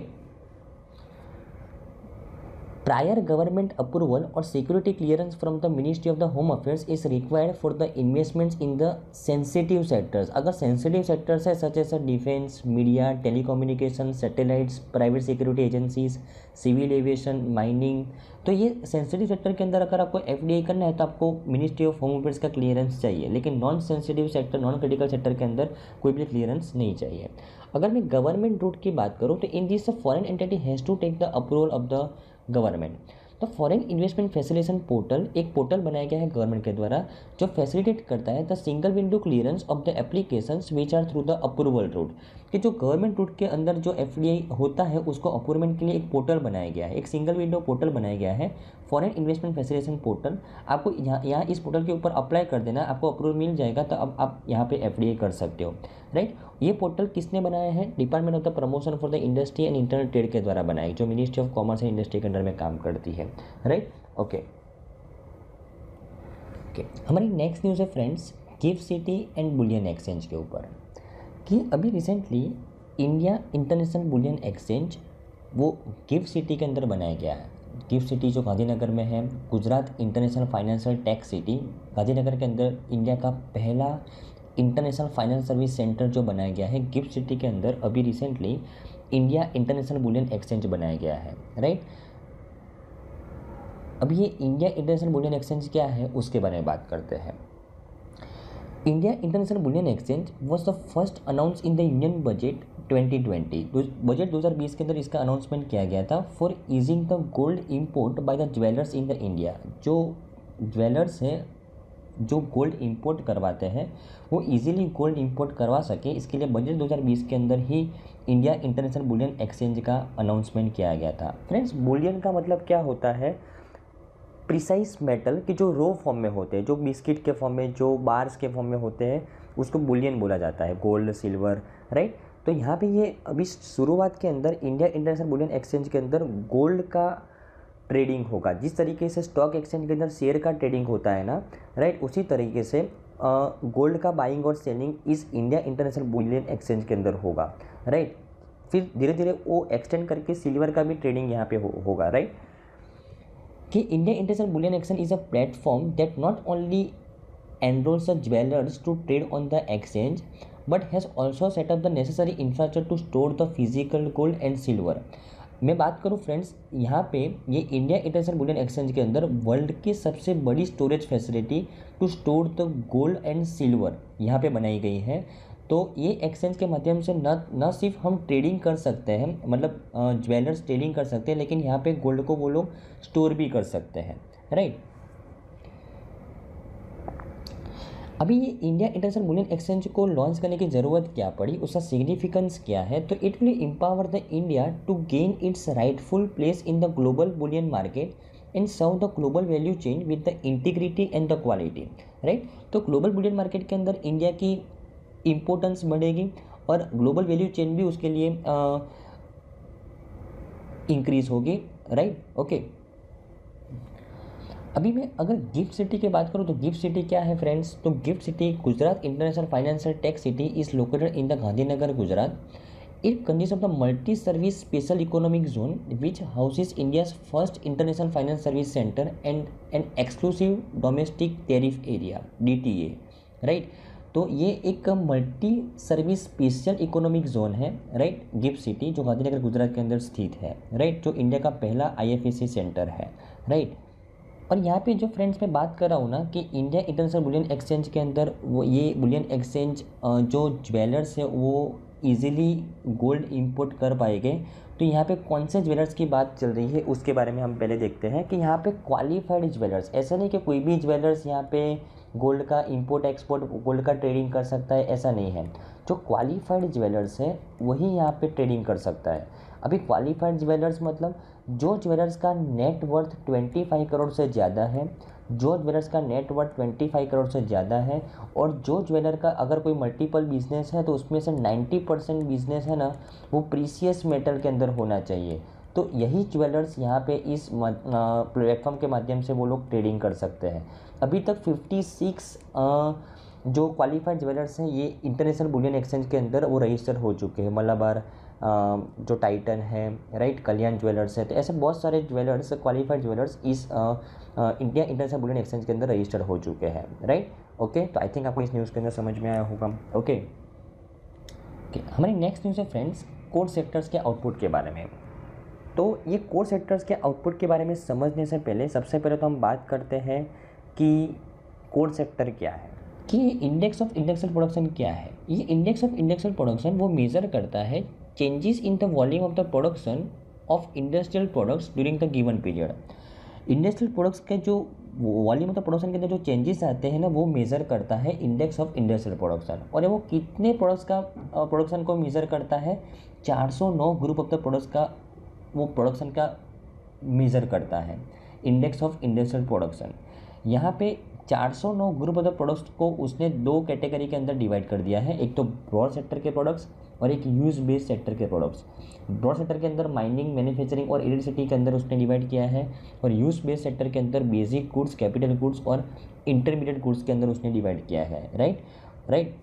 Prior government approval और security clearance from the ministry of the home affairs is required for the investments in the sensitive sectors. अगर सेंसिटिव सेक्टर्स है such as defence, media, telecommunication, satellites, private security agencies, civil aviation, mining, तो ये sensitive sector के अंदर अगर आपको FDI करना है तो आपको मिनिस्ट्री ऑफ होम अफेयर्स का क्लियरेंस चाहिए। लेकिन non sensitive sector, non critical sector के अंदर कोई भी क्लियरेंस नहीं चाहिए। अगर मैं गवर्नमेंट रूट की बात करूँ तो in this foreign entity has to take the approval of the government. तो फॉरेन इन्वेस्टमेंट फैसिलिटेशन पोर्टल एक पोर्टल बनाया गया है गवर्नमेंट के द्वारा जो फैसिलिटेट करता है the single window clearance of the applications which are through the approval route. कि जो गवर्नमेंट रूट के अंदर जो एफडीआई होता है उसको अप्रूवमेंट के लिए एक पोर्टल बनाया गया है, एक सिंगल विंडो पोर्टल बनाया गया है, फॉरेन इन्वेस्टमेंट फैसिलिटेशन पोर्टल। आपको यहाँ इस पोर्टल के ऊपर अप्लाई कर देना, आपको अप्रूवल मिल जाएगा तो अब आप यहाँ पे एफडीआई कर सकते हो, राइट। ये पोर्टल किसने बनाया है? Department of the promotion for the industry and internal trade के द्वारा बनाया है, जो ministry of commerce and industry के अंडर में काम करती है, राइट। ओके। हमारी नेक्स्ट न्यूज़ है friends GIFT city and bullion exchange के ऊपर, कि अभी recently India international bullion exchange वो गिफ्ट सिटी के अंदर बनाया गया है। गिफ्ट सिटी जो गांधीनगर में है, Gujarat international financial tech city, Gandhinagar के अंदर इंडिया का पहला इंटरनेशनल फाइनेंस सर्विस सेंटर जो बनाया गया है गिफ्ट सिटी के अंदर, अभी recently India international bullion exchange बनाया गया है, राइट। अब ये इंडिया इंटरनेशनल बुलियन एक्सचेंज क्या है उसके बारे में बात करते हैं। India international bullion exchange was the first announce in the union budget 2020। Budget 2020 के अंदर इसका अनाउंसमेंट किया गया था for easing the gold import by the jewellers in the India. जो ज्वेलर्स हैं जो गोल्ड इंपोर्ट करवाते हैं वो इजीली गोल्ड इंपोर्ट करवा सके, इसके लिए बजट 2020 के अंदर ही इंडिया इंटरनेशनल बुलियन एक्सचेंज का अनाउंसमेंट किया गया था। फ्रेंड्स, बुलियन का मतलब क्या होता है? प्रिसाइज मेटल के जो रो फॉर्म में होते हैं, जो बिस्किट के फॉर्म में, जो बार्स के फॉर्म में होते हैं, उसको बुलियन बोला जाता है, गोल्ड, सिल्वर, राइट। तो यहाँ पे ये अभी शुरुआत के अंदर इंडिया इंटरनेशनल बुलियन एक्सचेंज के अंदर गोल्ड का ट्रेडिंग होगा। जिस तरीके से स्टॉक एक्सचेंज के अंदर शेयर का ट्रेडिंग होता है ना, राइट, उसी तरीके से गोल्ड का बाइंग और सेलिंग इस इंडिया इंटरनेशनल बुलियन एक्सचेंज के अंदर होगा, राइट। फिर धीरे धीरे वो एक्सटेंड करके सिल्वर का भी ट्रेडिंग यहाँ पे होगा, राइट। कि India international bullion exchange is a platform that not only enrolls the jewelers to trade on the exchange but has also set up the necessary infrastructure to store the physical gold and silver। मैं बात करूँ friends, यहाँ पे ये India international bullion exchange के अंदर world की सबसे बड़ी storage facility to store the gold and silver यहाँ पे बनाई गई है। तो ये एक्सचेंज के माध्यम से न सिर्फ हम ट्रेडिंग कर सकते हैं, मतलब ज्वेलर्स ट्रेडिंग कर सकते हैं, लेकिन यहाँ पे गोल्ड को वो लोग स्टोर भी कर सकते हैं, राइट। अभी ये इंडिया इंटरनेशनल बुलियन एक्सचेंज को लॉन्च करने की ज़रूरत क्या पड़ी, उसका सिग्निफिकेंस क्या है, तो it will empower the India to gain its rightful place in the global bullion market and serve the global value chain with the integrity and the quality, right. तो ग्लोबल बुलियन मार्केट के अंदर India की importance बढ़ेगी और global value chain भी उसके लिए increase होगी, राइट, ओके। अभी मैं अगर गिफ्ट सिटी की बात करूँ तो गिफ्ट सिटी क्या है फ्रेंड्स, तो GIFT city Gujarat international financial tech city is located in the Gandhinagar Gujarat. It consist of the multi service special economic zone which houses India's first international finance service centre and an exclusive domestic tariff area DTA, right. तो ये एक multi service special economic zone है, right, GIFT city जो गांधीनगर गुजरात के अंदर स्थित है, right, जो इंडिया का पहला IFSC सेंटर है, राइट। और यहाँ पे जो फ्रेंड्स मैं बात कर रहा हूँ ना कि इंडिया इंटरनेशनल बुलियन एक्सचेंज के अंदर वो ये बुलियन एक्सचेंज जो ज्वेलर्स है वो इजीली गोल्ड इंपोर्ट कर पाएंगे। तो यहाँ पे कौन से ज्वेलर्स की बात चल रही है उसके बारे में हम पहले देखते हैं कि यहाँ पे क्वालिफाइड ज्वेलर्स, ऐसा नहीं कि कोई भी ज्वेलर्स यहाँ पे गोल्ड का इंपोर्ट एक्सपोर्ट गोल्ड का ट्रेडिंग कर सकता है, ऐसा नहीं है। जो क्वालिफाइड ज्वेलर्स है वही यहाँ पे ट्रेडिंग कर सकता है। अभी क्वालिफाइड ज्वेलर्स मतलब जो ज्वेलर्स का नेट वर्थ 25 करोड़ से ज़्यादा है, जो ज्वेलर्स का नेट वर्थ 25 करोड़ से ज़्यादा है और जो ज्वेलर का अगर कोई मल्टीपल बिजनेस है तो उसमें से 90% बिजनेस है ना वो प्रीसियस मेटल के अंदर होना चाहिए। तो यही ज्वेलर्स यहाँ पे इस प्लेटफॉर्म के माध्यम से वो लोग ट्रेडिंग कर सकते हैं। अभी तक 56 जो क्वालिफाइड ज्वेलर्स हैं ये इंटरनेशनल बुलियन एक्सचेंज के अंदर वो रजिस्टर हो चुके हैं। मलाबार जो टाइटन है, राइट, कल्याण ज्वेलर्स है, तो ऐसे बहुत सारे ज्वेलर्स क्वालिफाइड ज्वेलर्स इस इंडिया इंटरनेशनल बुलियन एक्सचेंज के अंदर रजिस्टर हो चुके हैं, राइट, ओके। तो आई थिंक आपको इस न्यूज़ के अंदर समझ में आया होगा, ओके। हमारी नेक्स्ट न्यूज़ है फ्रेंड्स कोर सेक्टर्स के आउटपुट के बारे में। तो ये कोर सेक्टर्स के आउटपुट के बारे में समझने से पहले सबसे पहले तो हम बात करते हैं कि कोर सेक्टर क्या है, कि इंडेक्स ऑफ इंडस्ट्रियल प्रोडक्शन क्या है। ये इंडेक्स ऑफ इंडस्ट्रियल प्रोडक्शन वो मेज़र करता है changes in the volume of the production of industrial products during the given period. Industrial products के जो वॉल्यूम ऑफ द प्रोडक्शन के अंदर जो चेंजेस आते हैं ना वो मेज़र करता है इंडेक्स ऑफ इंडस्ट्रियल प्रोडक्शन। और वो कितने प्रोडक्ट्स का प्रोडक्शन को मेज़र करता है, 409 ग्रुप ऑफ द प्रोडक्ट्स का वो प्रोडक्शन का मेज़र करता है इंडेक्स ऑफ इंडस्ट्रियल प्रोडक्शन। यहाँ पे 409 ग्रुप ऑफ द प्रोडक्ट्स को उसने दो कैटेगरी के अंदर डिवाइड कर दिया है, एक तो ब्रॉड सेक्टर के प्रोडक्ट्स और एक यूज बेस्ड सेक्टर के प्रोडक्ट्स। ब्रॉड सेक्टर के अंदर माइनिंग, मैन्युफैक्चरिंग और इलेक्ट्रिसिटी के अंदर उसने डिवाइड किया है और यूज बेस्ड सेक्टर के अंदर बेसिक गुड्स, कैपिटल गुड्स और इंटरमीडिएट गुड्स के अंदर उसने डिवाइड किया है, राइट।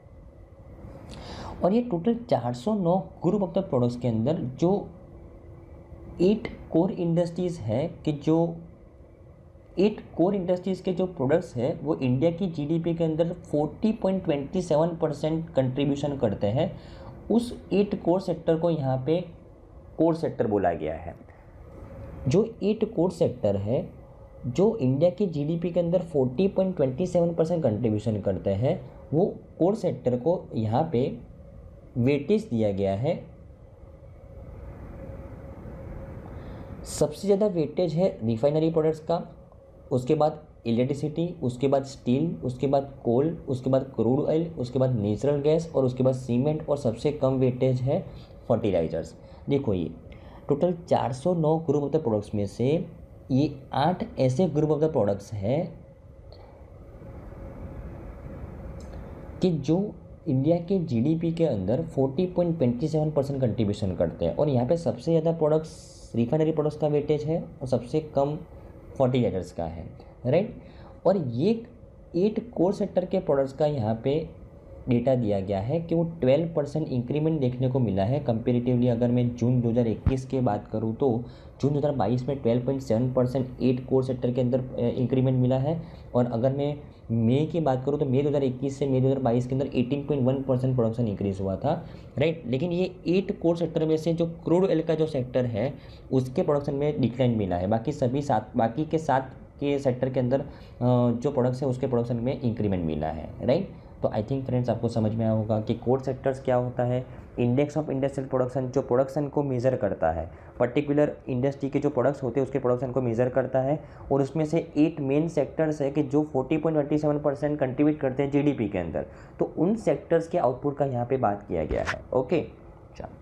और ये total 409 group of the products के अंदर जो 8 कोर इंडस्ट्रीज़ है कि जो 8 कोर इंडस्ट्रीज़ के जो प्रोडक्ट्स है वो इंडिया की GDP के अंदर 40.27% कंट्रीब्यूशन करते हैं। उस 8 कोर सेक्टर को यहाँ पे कोर सेक्टर बोला गया है। जो 8 कोर सेक्टर है जो इंडिया की GDP के अंदर 40.27% कंट्रीब्यूशन करते हैं, वो कोर सेक्टर को यहाँ पे वेटेज दिया गया है। सबसे ज़्यादा वेटेज है रिफाइनरी प्रोडक्ट्स का, उसके बाद इलेक्ट्रिसिटी, उसके बाद स्टील, उसके बाद कोल, उसके बाद क्रूड ऑयल, उसके बाद नेचुरल गैस और उसके बाद सीमेंट और सबसे कम वेटेज है फर्टिलाइजर्स। देखो ये total 409 group of the products में से ये 8 ऐसे ग्रुप ऑफ द प्रोडक्ट्स हैं कि जो इंडिया के GDP के अंदर 40.27% कंट्रीब्यूशन करते हैं। और यहाँ पे सबसे ज़्यादा प्रोडक्ट्स रिफाइनरी प्रोडक्ट्स का वेटेज है और सबसे कम फर्टिलाइजर्स का है, राइट। और ये 8 कोर सेक्टर के प्रोडक्ट्स का यहाँ पे डेटा दिया गया है कि वो 12% इंक्रीमेंट देखने को मिला है कंपेरेटिवली। अगर मैं जून 2021 की बात करूँ तो जून 2022 में 12.7% 8 कोर सेक्टर के अंदर इंक्रीमेंट मिला है। और अगर मैं मई की बात करूँ तो मई 2021 से मई 2022 के अंदर 18.1% प्रोडक्शन इंक्रीज़ हुआ था, राइट। लेकिन ये 8 कोर सेक्टर में से जो क्रूड ऑयल का जो सेक्टर है उसके प्रोडक्शन में डिक्लाइन मिला है। बाकी के 7 के सेक्टर के अंदर जो प्रोडक्ट्स है उसके प्रोडक्शन में इंक्रीमेंट मिला है, राइट। तो आई थिंक फ्रेंड्स आपको समझ में आया होगा कि कोर सेक्टर्स क्या होता है इंडेक्स ऑफ इंडस्ट्रियल प्रोडक्शन जो प्रोडक्शन को मेज़र करता है, पर्टिकुलर इंडस्ट्री के जो प्रोडक्ट्स होते हैं उसके प्रोडक्शन को मेज़र करता है, और उसमें से 8 मेन सेक्टर्स है कि जो 40.27% कंट्रीब्यूट करते हैं जीडीपी के अंदर। तो उन सेक्टर्स के आउटपुट का यहाँ पे बात किया गया है। ओके, चलो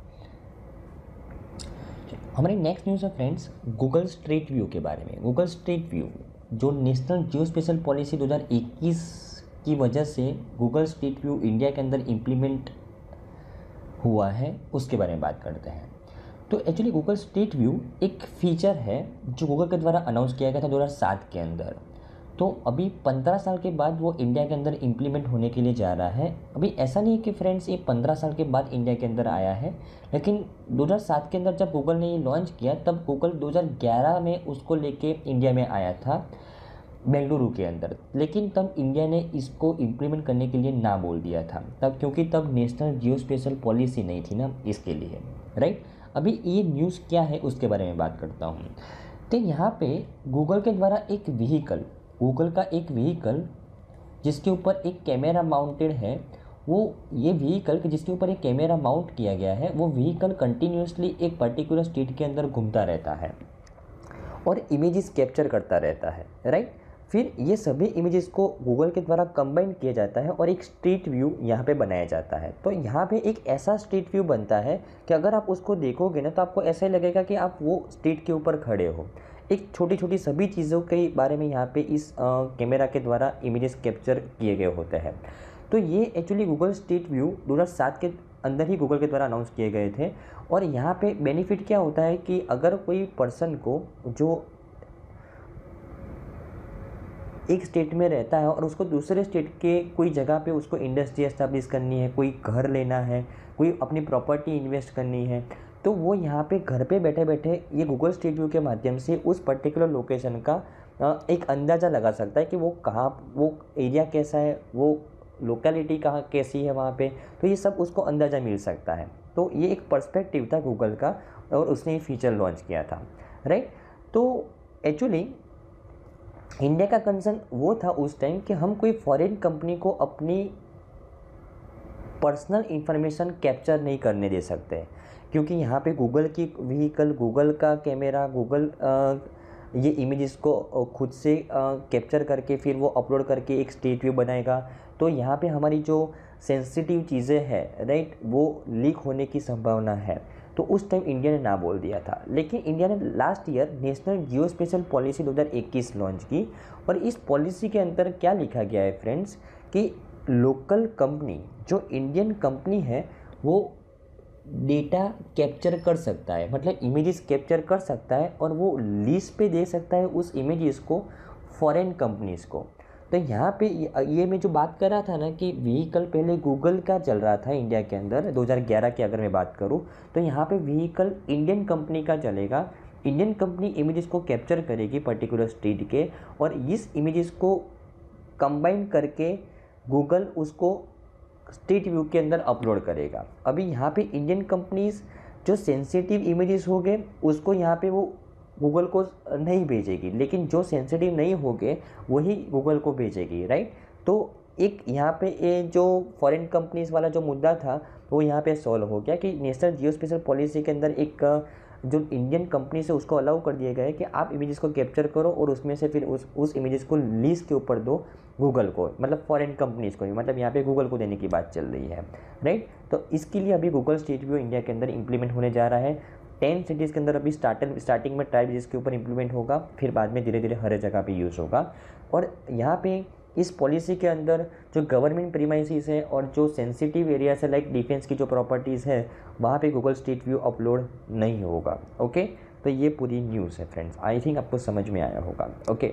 हमारी नेक्स्ट न्यूज़ है फ्रेंड्स गूगल स्ट्रीट व्यू के बारे में। गूगल स्ट्रीट व्यू जो नेशनल जियो स्पेशल पॉलिसी 2021 की वजह से गूगल स्ट्रीट व्यू इंडिया के अंदर इम्प्लीमेंट हुआ है, उसके बारे में बात करते हैं। तो एक्चुअली गूगल स्ट्रीट व्यू एक फीचर है जो गूगल के द्वारा अनाउंस किया गया था 2007 के अंदर। तो अभी 15 साल के बाद वो इंडिया के अंदर इम्प्लीमेंट होने के लिए जा रहा है। अभी ऐसा नहीं है कि फ्रेंड्स ये 15 साल के बाद इंडिया के अंदर आया है, लेकिन 2007 के अंदर जब गूगल ने ये लॉन्च किया तब गूगल 2011 में उसको लेके इंडिया में आया था बेंगलुरु के अंदर, लेकिन तब इंडिया ने इसको इम्प्लीमेंट करने के लिए ना बोल दिया था तब, क्योंकि तब नेशनल जियो स्पेशल पॉलिसी नहीं थी ना, इसके लिए, राइट। अभी ये न्यूज़ क्या है उसके बारे में बात करता हूँ। तो यहाँ पे गूगल के द्वारा एक व्हीकल, गूगल का एक व्हीकल जिसके ऊपर एक कैमरा माउंटेड है, वो ये व्हीकल जिसके ऊपर एक कैमरा माउंट किया गया है, वो व्हीकल कंटिन्यूसली एक पर्टिकुलर स्टेट के अंदर घूमता रहता है और इमेजेस कैप्चर करता रहता है, राइट। फिर ये सभी इमेजेस को गूगल के द्वारा कंबाइन किया जाता है और एक स्ट्रीट व्यू यहाँ पे बनाया जाता है। तो यहाँ पे एक ऐसा स्ट्रीट व्यू बनता है कि अगर आप उसको देखोगे ना तो आपको ऐसा ही लगेगा कि आप वो स्ट्रीट के ऊपर खड़े हो। एक छोटी छोटी सभी चीज़ों के बारे में यहाँ पे इस कैमरा के द्वारा इमेजेस कैप्चर किए गए होते हैं। तो ये एक्चुअली गूगल स्ट्रीट व्यू 2007 के अंदर ही गूगल के द्वारा अनाउंस किए गए थे। और यहाँ पे बेनिफिट क्या होता है कि अगर कोई पर्सन को जो एक स्टेट में रहता है और उसको दूसरे स्टेट के कोई जगह पे उसको इंडस्ट्री एस्टेब्लिश करनी है, कोई घर लेना है, कोई अपनी प्रॉपर्टी इन्वेस्ट करनी है, तो वो यहाँ पे घर पे बैठे बैठे ये गूगल स्ट्रीट व्यू के माध्यम से उस पर्टिकुलर लोकेशन का एक अंदाज़ा लगा सकता है कि वो कहाँ, वो एरिया कैसा है, वो लोकेलिटी कहाँ कैसी है वहाँ पे, तो ये सब उसको अंदाज़ा मिल सकता है। तो ये एक पर्सपेक्टिव था गूगल का और उसने ये फीचर लॉन्च किया था, राइट। तो एक्चुअली इंडिया का कंसर्न वो था उस टाइम कि हम कोई फॉरेन कंपनी को अपनी पर्सनल इंफॉर्मेशन कैप्चर नहीं करने दे सकते, क्योंकि यहाँ पे गूगल की व्हीकल, गूगल का कैमरा, गूगल ये इमेजेस को खुद से कैप्चर करके फिर वो अपलोड करके एक स्ट्रीट व्यू बनाएगा। तो यहाँ पे हमारी जो सेंसिटिव चीज़ें हैं, राइट, वो लीक होने की संभावना है। तो उस टाइम इंडिया ने ना बोल दिया था, लेकिन इंडिया ने last year national geospatial policy 2021 launch की। और इस पॉलिसी के अंदर क्या लिखा गया है फ्रेंड्स कि लोकल कंपनी, जो इंडियन कंपनी है, वो डेटा कैप्चर कर सकता है, मतलब इमेजेस कैप्चर कर सकता है और वो लीज पे दे सकता है उस इमेजेस को फॉरेन कंपनीज़ को। तो यहाँ पे ये मैं जो बात कर रहा था ना कि व्हीकल पहले गूगल का चल रहा था इंडिया के अंदर 2011 की अगर मैं बात करूँ, तो यहाँ पे व्हीकल इंडियन कंपनी का चलेगा। इंडियन कंपनी इमेजेस को कैप्चर करेगी पर्टिकुलर स्ट्रीट के, और इस इमेजेस को कंबाइन करके गूगल उसको स्ट्रीट व्यू के अंदर अपलोड करेगा। अभी यहाँ पे इंडियन कंपनीज जो सेंसिटिव इमेजेस हो गए उसको यहाँ पे वो गूगल को नहीं भेजेगी, लेकिन जो सेंसिटिव नहीं हो गए वही गूगल को भेजेगी, राइट। तो एक यहाँ पे ये जो फॉरेन कंपनीज वाला जो मुद्दा था वो यहाँ पे सॉल्व हो गया कि नेशनल जियो स्पेशल पॉलिसी के अंदर एक जो इंडियन कंपनी से उसको अलाउ कर दिया गया है कि आप इमेजेस को कैप्चर करो और उसमें से फिर उस इमेजेस को लीज के ऊपर दो गूगल को, मतलब फॉरेन कंपनीज़ को भी, मतलब यहाँ पे गूगल को देने की बात चल रही है, राइट। तो इसके लिए अभी गूगल स्ट्रीट व्यू इंडिया के अंदर इंप्लीमेंट होने जा रहा है। 10 सिटीज़ के अंदर अभी स्टार्टिंग में ट्राइब जिसके ऊपर इंप्लीमेंट होगा, फिर बाद में धीरे धीरे हर जगह पे यूज़ होगा। और यहाँ पे इस पॉलिसी के अंदर जो गवर्नमेंट प्रीमाइसेस है और जो सेंसिटिव एरियाज है लाइक डिफेंस की जो प्रॉपर्टीज़ है वहाँ पे गूगल स्ट्रीट व्यू अपलोड नहीं होगा। ओके, तो ये पूरी न्यूज़ है फ्रेंड्स, आई थिंक आपको समझ में आया होगा। ओके,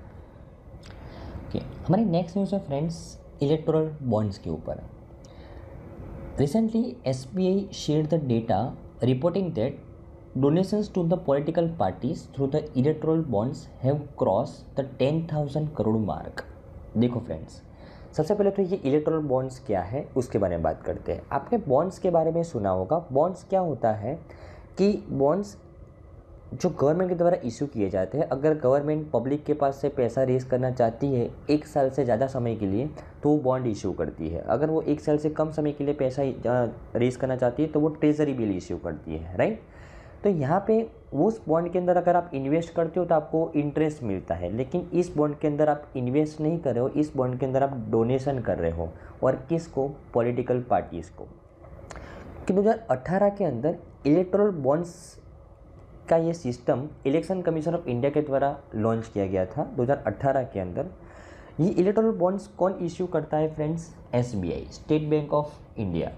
हमारी नेक्स्ट न्यूज़ है फ्रेंड्स इलेक्टोरल बॉन्ड्स के ऊपर। Recently SBI share the data reporting that donations to the political parties through the electoral bonds have crossed the 10,000 crore mark. देखो फ्रेंड्स, सबसे पहले तो ये इलेक्टोरल बॉन्ड्स क्या है उसके बारे में बात करते हैं। आपने बॉन्ड्स के बारे में सुना होगा। बॉन्ड्स क्या होता है कि बॉन्ड्स जो गवर्नमेंट के द्वारा इशू किए जाते हैं, अगर गवर्नमेंट पब्लिक के पास से पैसा रेज करना चाहती है 1 साल से ज़्यादा समय के लिए तो वो बॉन्ड इशू करती है। अगर वो 1 साल से कम समय के लिए पैसा रेज करना चाहती है तो वो ट्रेजरी बिल इशू करती है, राइट। तो यहाँ पे उस बॉन्ड के अंदर अगर आप इन्वेस्ट करते हो तो आपको इंटरेस्ट मिलता है, लेकिन इस बॉन्ड के अंदर आप इन्वेस्ट नहीं कर रहे हो, इस बॉन्ड के अंदर आप डोनेशन कर रहे हो। और किसको? पॉलिटिकल पार्टीज़ को। कि 2018 के अंदर इलेक्टोरल बॉन्ड्स का ये system election commission of India के द्वारा लॉन्च किया गया था 2018 के अंदर। ये इलेक्टोरल बॉन्ड्स कौन इश्यू करता है friends? SBI, State Bank of India.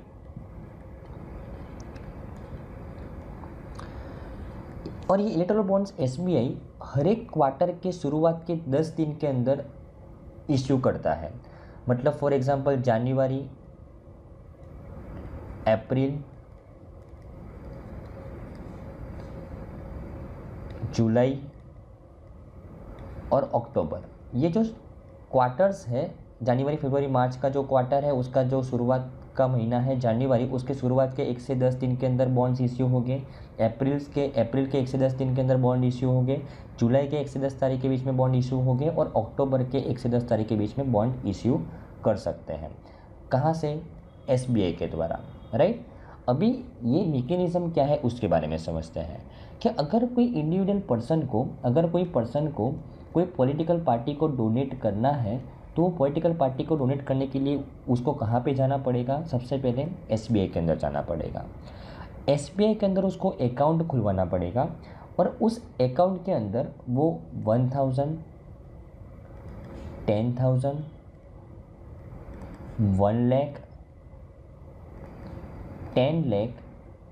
और ये इलेक्टोरल बॉन्ड्स SBI हर एक क्वार्टर के शुरुआत के 10 दिन के अंदर इश्यू करता है। मतलब फॉर एग्जांपल जनवरी, अप्रैल, जुलाई और अक्टूबर, ये जो क्वार्टर्स है, जनवरी, फरवरी, मार्च का जो क्वार्टर है उसका जो शुरुआत का महीना है जनवरी, उसके शुरुआत के 1 से 10 दिन के अंदर बॉन्ड्स इश्यू हो गए। अप्रैल के 1 से 10 दिन के अंदर बॉन्ड इश्यू हो गए। जुलाई के 1 से 10 तारीख के बीच में बॉन्ड इश्यू हो गए। और अक्टूबर के 1 से 10 तारीख के बीच में बॉन्ड इश्यू कर सकते हैं। कहाँ से? SBI के द्वारा, राइट। अभी ये मैकेनिज्म क्या है उसके बारे में समझते हैं कि अगर कोई इंडिविजुअल पर्सन को, अगर कोई पर्सन को कोई पॉलिटिकल पार्टी को डोनेट करना है तो वो पॉलिटिकल पार्टी को डोनेट करने के लिए उसको कहाँ पे जाना पड़ेगा? सबसे पहले SBI के अंदर जाना पड़ेगा। SBI के अंदर उसको अकाउंट खुलवाना पड़ेगा और उस अकाउंट के अंदर वो 1000, 10,000, 1 लाख, 10 लाख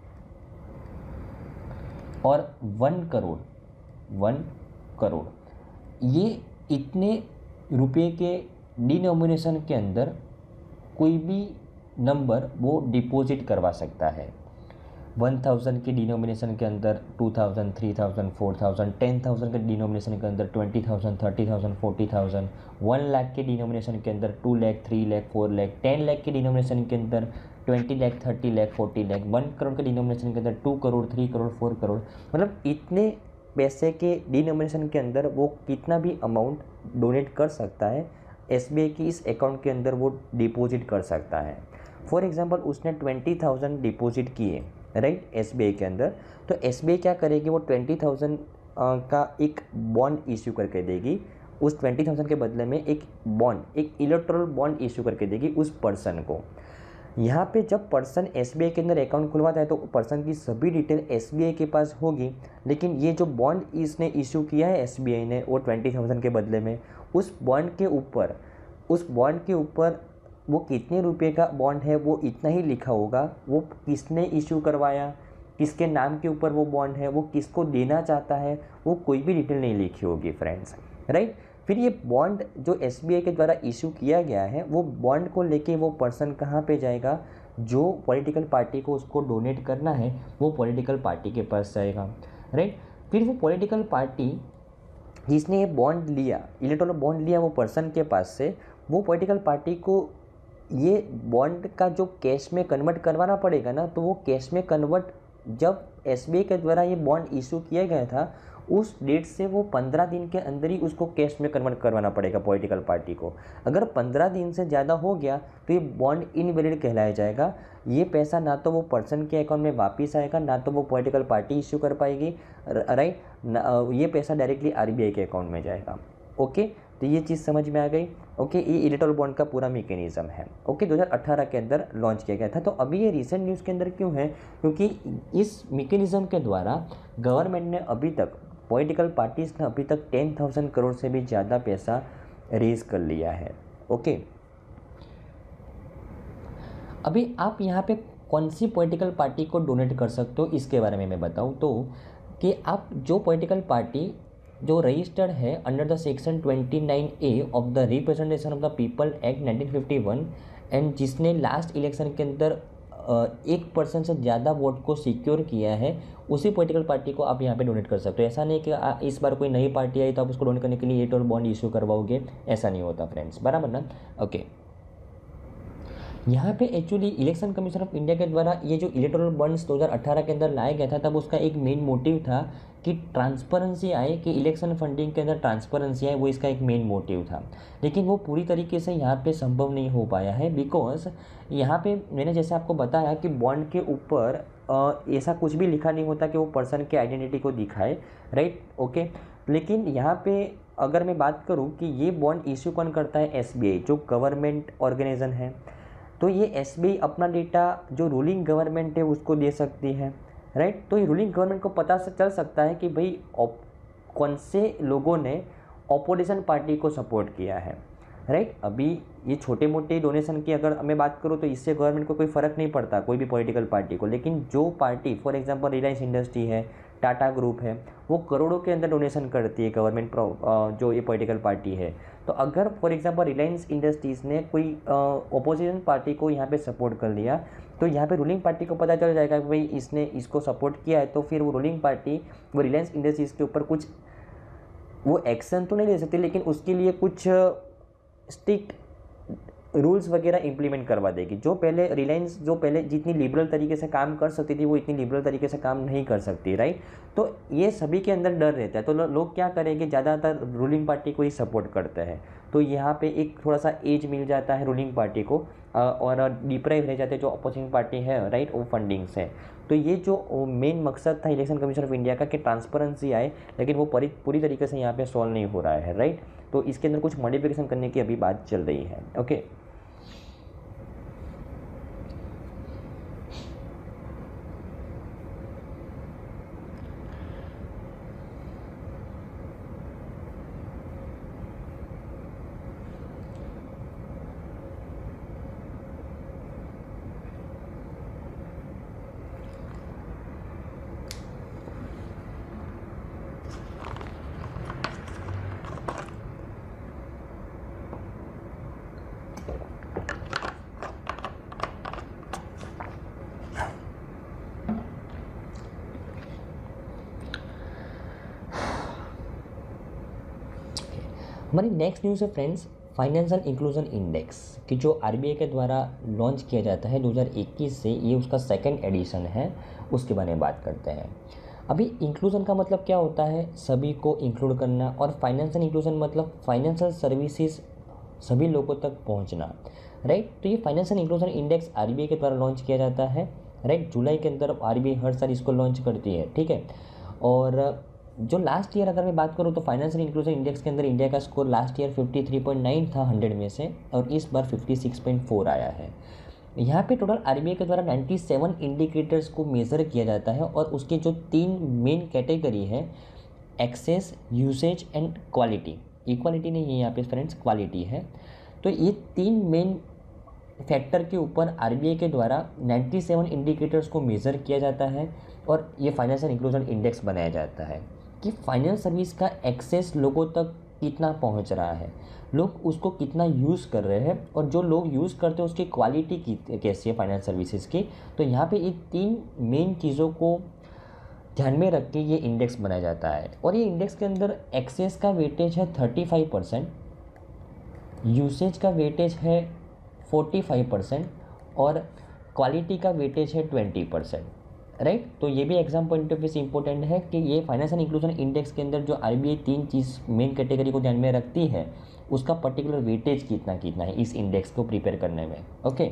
और 1 करोड़, 1 करोड़, ये इतने रुपए के डिनोमिनेशन के अंदर कोई भी नंबर वो डिपॉजिट करवा सकता है। 1000 के डिनोमिनेशन के अंदर 2000, 3000, 4000, 10,000 के डिनोमिनेशन के अंदर 20,000, 30,000, 40,000, 1 लाख के डिनोमिनेशन के अंदर 2 लाख, 3 लाख, 4 लाख, 10 लाख के डिनोमिनेशन के अंदर 20 लाख, 30 लाख, 40 लाख, 1 करोड़ के डिनोमिनेशन के अंदर 2 करोड़, 3 करोड़, 4 करोड़, मतलब इतने पैसे के डिनोमिनेशन के अंदर वो कितना भी अमाउंट डोनेट कर सकता है SBI की इस अकाउंट के अंदर वो डिपॉजिट कर सकता है। फॉर एग्जांपल उसने 20,000 डिपॉजिट किए, राइट, SBI के अंदर, तो SBI क्या करेगी? वो 20,000 का एक बॉन्ड इश्यू करके देगी। उस 20,000 के बदले में एक बॉन्ड, एक इलेक्टोरल बॉन्ड इश्यू करके देगी उस पर्सन को। यहाँ पे जब पर्सन SBI के अंदर अकाउंट खुलवाता है तो पर्सन की सभी डिटेल SBI के पास होगी, लेकिन ये जो बॉन्ड इसने इशू किया है SBI ने वो 20,000 के बदले में, उस बॉन्ड के ऊपर वो कितने रुपए का बॉन्ड है वो इतना ही लिखा होगा। वो किसने इशू करवाया, किसके नाम के ऊपर वो बॉन्ड है, वो किसको देना चाहता है, वो कोई भी डिटेल नहीं लिखी होगी फ्रेंड्स, राइट। फिर ये बॉन्ड जो SBI के द्वारा इशू किया गया है वो बॉन्ड को लेके वो पर्सन कहाँ पे जाएगा? जो पॉलिटिकल पार्टी को उसको डोनेट करना है वो पॉलिटिकल पार्टी के पास जाएगा, राइट। फिर वो पॉलिटिकल पार्टी जिसने ये बॉन्ड लिया, इलेक्टोरल बॉन्ड लिया वो पर्सन के पास से, वो पॉलिटिकल पार्टी को ये बॉन्ड का जो कैश में कन्वर्ट करवाना पड़ेगा ना, तो वो कैश में कन्वर्ट जब SBI के द्वारा ये बॉन्ड इशू किया गया था उस डेट से वो 15 दिन के अंदर ही उसको कैश में कन्वर्ट करवाना पड़ेगा पॉलिटिकल पार्टी को। अगर 15 दिन से ज़्यादा हो गया तो ये बॉन्ड इनवैलिड कहलाया जाएगा। ये पैसा ना तो वो पर्सन के अकाउंट में वापस आएगा, ना तो वो पॉलिटिकल पार्टी इशू कर पाएगी, राइट। ये पैसा डायरेक्टली RBI के अकाउंट में जाएगा। ओके, तो ये चीज़ समझ में आ गई। ओके, ये इलेक्टोरल बॉन्ड का पूरा मैकेनिज्म है। ओके, 2018 के अंदर लॉन्च किया गया था। तो अभी ये रिसेंट न्यूज़ के अंदर क्यों है? क्योंकि इस मैकेनिज्म के द्वारा गवर्नमेंट ने अभी तक, पॉलिटिकल पार्टीज़ ने अभी तक 10,000 करोड़ से भी ज़्यादा पैसा रेज कर लिया है। ओके, अभी आप यहाँ पे कौन सी पॉलिटिकल पार्टी को डोनेट कर सकते हो इसके बारे में मैं बताऊँ तो, कि आप जो पॉलिटिकल पार्टी जो रजिस्टर्ड है under the section 29A of the representation of the people act 1951 and जिसने लास्ट इलेक्शन के अंदर 1% से ज़्यादा वोट को सिक्योर किया है, उसी पॉलिटिकल पार्टी को आप यहाँ पे डोनेट कर सकते हो। ऐसा नहीं कि इस बार कोई नई पार्टी आई तो आप उसको डोनेट करने के लिए इलेक्टोरल बॉन्ड इशू करवाओगे, ऐसा नहीं होता फ्रेंड्स, बराबर ना। ओके, यहाँ पे actually election commission of India के द्वारा ये जो इलेक्टोरल बॉन्ड्स 2018 के अंदर लाया गया था, तब उसका एक मेन मोटिव था कि ट्रांसपेरेंसी आए, कि इलेक्शन फंडिंग के अंदर ट्रांसपेरेंसी आए, वो इसका एक मेन मोटिव था। लेकिन वो पूरी तरीके से यहाँ पे संभव नहीं हो पाया है, बिकॉज यहाँ पे मैंने जैसे आपको बताया कि बॉन्ड के ऊपर ऐसा कुछ भी लिखा नहीं होता कि वो पर्सन के आइडेंटिटी को दिखाए, राइट, ओके। लेकिन यहाँ पे अगर मैं बात करूँ कि ये बॉन्ड इश्यू कौन करता है, एसबीआई, जो गवर्नमेंट ऑर्गेनाइजेशन है। तो ये एसबीआई अपना डेटा जो रूलिंग गवर्नमेंट है उसको दे सकती है, राइट। तो ये रूलिंग गवर्नमेंट को पता चल सकता है कि भाई कौन से लोगों ने ऑपोजिशन पार्टी को सपोर्ट किया है, राइट। अभी ये छोटे मोटे डोनेशन की अगर मैं बात करूँ तो इससे गवर्नमेंट को कोई फ़र्क नहीं पड़ता, कोई भी पॉलिटिकल पार्टी को। लेकिन जो party for example Reliance industry है, टाटा ग्रुप है, वो करोड़ों के अंदर डोनेशन करती है गवर्नमेंट जो ये पॉलिटिकल पार्टी है। तो अगर फॉर एग्जांपल रिलायंस इंडस्ट्रीज़ ने कोई ओपोजिशन पार्टी को यहाँ पे सपोर्ट कर लिया, तो यहाँ पे रूलिंग पार्टी को पता चल जाएगा कि भाई इसने इसको सपोर्ट किया है, तो फिर वो रूलिंग पार्टी वो रिलायंस इंडस्ट्रीज़ के ऊपर कुछ वो एक्शन तो नहीं ले सकती, लेकिन उसके लिए कुछ स्ट्रिक्ट रूल्स वगैरह इंप्लीमेंट करवा देगी। जो पहले रिलायंस जो पहले जितनी लिबरल तरीके से काम कर सकती थी, वो इतनी लिबरल तरीके से काम नहीं कर सकती, राइट। तो ये सभी के अंदर डर रहता है, तो लोग क्या करेंगे, ज़्यादातर रूलिंग पार्टी को ही सपोर्ट करते हैं। तो यहाँ पे एक थोड़ा सा एज मिल जाता है रूलिंग पार्टी को, और डिप्राइव रह जाते हैं जो अपोजिशन पार्टी है, राइट, वो फंडिंग से। तो ये जो मेन मकसद था इलेक्शन कमीशन ऑफ इंडिया का कि ट्रांसपेरेंसी आए, लेकिन वो पूरी तरीके से यहाँ पे सॉल्व नहीं हो रहा है, राइट। तो इसके अंदर कुछ मॉडिफिकेशन करने की अभी बात चल रही है, ओके। हमारी नेक्स्ट न्यूज़ है फ्रेंड्स, फाइनेंशियल इंक्लूजन इंडेक्स कि जो आरबीआई के द्वारा लॉन्च किया जाता है 2021 से, ये उसका सेकंड एडिशन है, उसके बारे में बात करते हैं। अभी इंक्लूजन का मतलब क्या होता है, सभी को इंक्लूड करना, और फाइनेंशियल इंक्लूजन मतलब फाइनेंशियल सर्विसेज सभी लोगों तक पहुंचना, राइट। तो ये फाइनेंशियल इंक्लूजन इंडेक्स आरबीआई के द्वारा लॉन्च किया जाता है, राइट। जुलाई के अंदर आरबीआई हर साल इसको लॉन्च करती है, ठीक है। और जो लास्ट ईयर अगर मैं बात करूँ तो फाइनेंशियल इंक्लूजन इंडेक्स के अंदर इंडिया का स्कोर लास्ट ईयर 53.9 था 100 में से, और इस बार 56.4 आया है। यहाँ पे टोटल आरबीआई के द्वारा 97 इंडिकेटर्स को मेज़र किया जाता है, और उसके जो 3 मेन कैटेगरी है, access, usage and quality. Equality नहीं है यहाँ पे फ्रेंड्स, क्वालिटी है। तो ये 3 मेन फैक्टर के ऊपर आरबीआई के द्वारा 97 इंडिकेटर्स को मेज़र किया जाता है, और ये फाइनेंशियल इंक्लूजन इंडेक्स बनाया जाता है कि फाइनेंस सर्विस का एक्सेस लोगों तक कितना पहुंच रहा है, लोग उसको कितना यूज़ कर रहे हैं, और जो लोग यूज़ करते हैं उसकी क्वालिटी कैसी है फाइनेंस सर्विसेज की। तो यहाँ पे ये 3 मेन चीज़ों को ध्यान में रख के ये इंडेक्स बनाया जाता है। और ये इंडेक्स के अंदर एक्सेस का वेटेज है 35%, यूसेज का वेटेज है 45%, और क्वालिटी का वेटेज है 20%, राइट। तो ये भी एग्जाम पॉइंट ऑफ व्यू से इंपॉर्टेंट है कि ये फाइनेंशियल इंक्लूजन इंडेक्स के अंदर जो आरबीआई 3 चीज़ मेन कैटेगरी को ध्यान में रखती है, उसका पर्टिकुलर वेटेज कितना है इस इंडेक्स को प्रिपेयर करने में, ओके।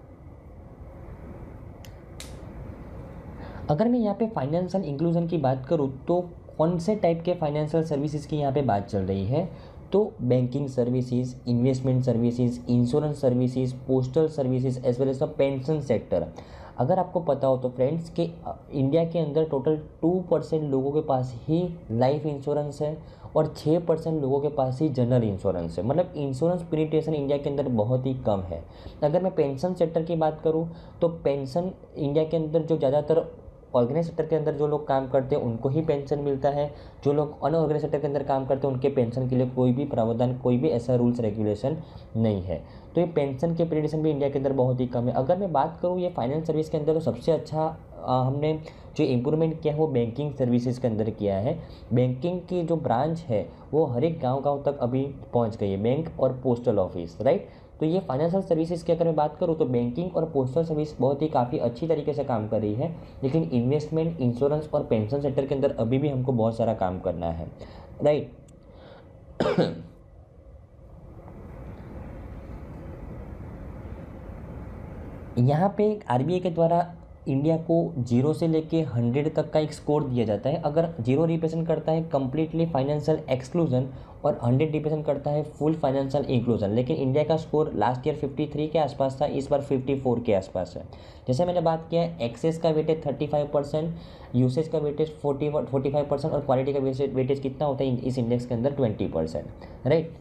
अगर मैं यहाँ पे फाइनेंशियल इंक्लूजन की बात करूँ तो कौन से टाइप के फाइनेंशियल सर्विसेज की यहाँ पे बात चल रही है, तो banking services, investment services, insurance services, postal services, as well as the pension sector. अगर आपको पता हो तो फ्रेंड्स कि इंडिया के अंदर टोटल 2% लोगों के पास ही लाइफ इंश्योरेंस है, और 6% लोगों के पास ही जनरल इंश्योरेंस है। मतलब इंश्योरेंस पेनिट्रेशन इंडिया के अंदर बहुत ही कम है। अगर मैं पेंशन सेक्टर की बात करूँ तो पेंशन इंडिया के अंदर जो ज़्यादातर ऑर्गेनाइज सेक्टर के अंदर जो लोग काम करते हैं उनको ही पेंशन मिलता है, जो लोग अनऑर्गेनाइज सेक्टर के अंदर काम करते हैं उनके पेंशन के लिए कोई भी प्रावधान, कोई भी ऐसा रूल्स रेगुलेशन नहीं है। तो ये पेंशन के पेनिट्रेशन भी इंडिया के अंदर बहुत ही कम है। अगर मैं बात करूँ ये फाइनेंस सर्विस के अंदर तो सबसे अच्छा हमने जो इम्प्रूवमेंट किया है वो बैंकिंग सर्विसेज के अंदर किया है। बैंकिंग की जो ब्रांच है वो हर एक गाँव तक अभी पहुँच गई है, बैंक और पोस्टल ऑफिस, राइट। तो ये फाइनेंशियल सर्विसेज की अगर मैं बात करूँ तो बैंकिंग और पोस्टल सर्विस बहुत ही काफ़ी अच्छी तरीके से काम कर रही है, लेकिन इन्वेस्टमेंट, इंश्योरेंस और पेंशन सेक्टर के अंदर अभी भी हमको बहुत सारा काम करना है, राइट। यहाँ पे आरबीआई के द्वारा इंडिया को 0 से लेके 100 तक का एक स्कोर दिया जाता है। अगर 0 रिप्रेजेंट करता है कम्प्लीटली फाइनेंशियल एक्सक्लूजन और 100 रिप्रेजेंट करता है फुल फाइनेंशियल इंक्लूजन, लेकिन इंडिया का स्कोर लास्ट ईयर 53 के आसपास था, इस बार 54 के आसपास है। जैसे मैंने बात किया, एक्सेस का वेटेज 35%, यूसेज का वेटेज 45% और क्वालिटी का वेटेज कितना होता है इस इंडेक्स के अंदर 20%, राइट।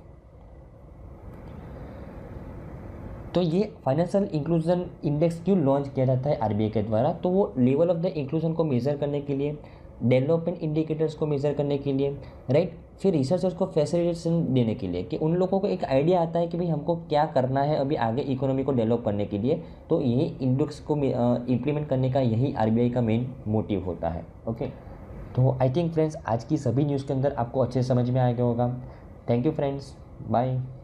तो ये फाइनेंशियल इंक्लूजन इंडेक्स क्यों लॉन्च किया जाता है आरबीआई के द्वारा? तो वो लेवल ऑफ द इंक्लूजन को मेज़र करने के लिए, डेवलपमेंट इंडिकेटर्स को मेज़र करने के लिए, राइट, फिर रिसर्चर्स को फैसिलिटेशन देने के लिए, कि उन लोगों को एक आइडिया आता है कि भाई हमको क्या करना है अभी आगे इकोनॉमी को डेवलप करने के लिए। तो यही इंडेक्स को इम्प्लीमेंट करने का यही आरबीआई का मेन मोटिव होता है। ओके, तो आई थिंक फ्रेंड्स आज की सभी न्यूज़ के अंदर आपको अच्छे से समझ में आ गया होगा। Thank you friends, bye.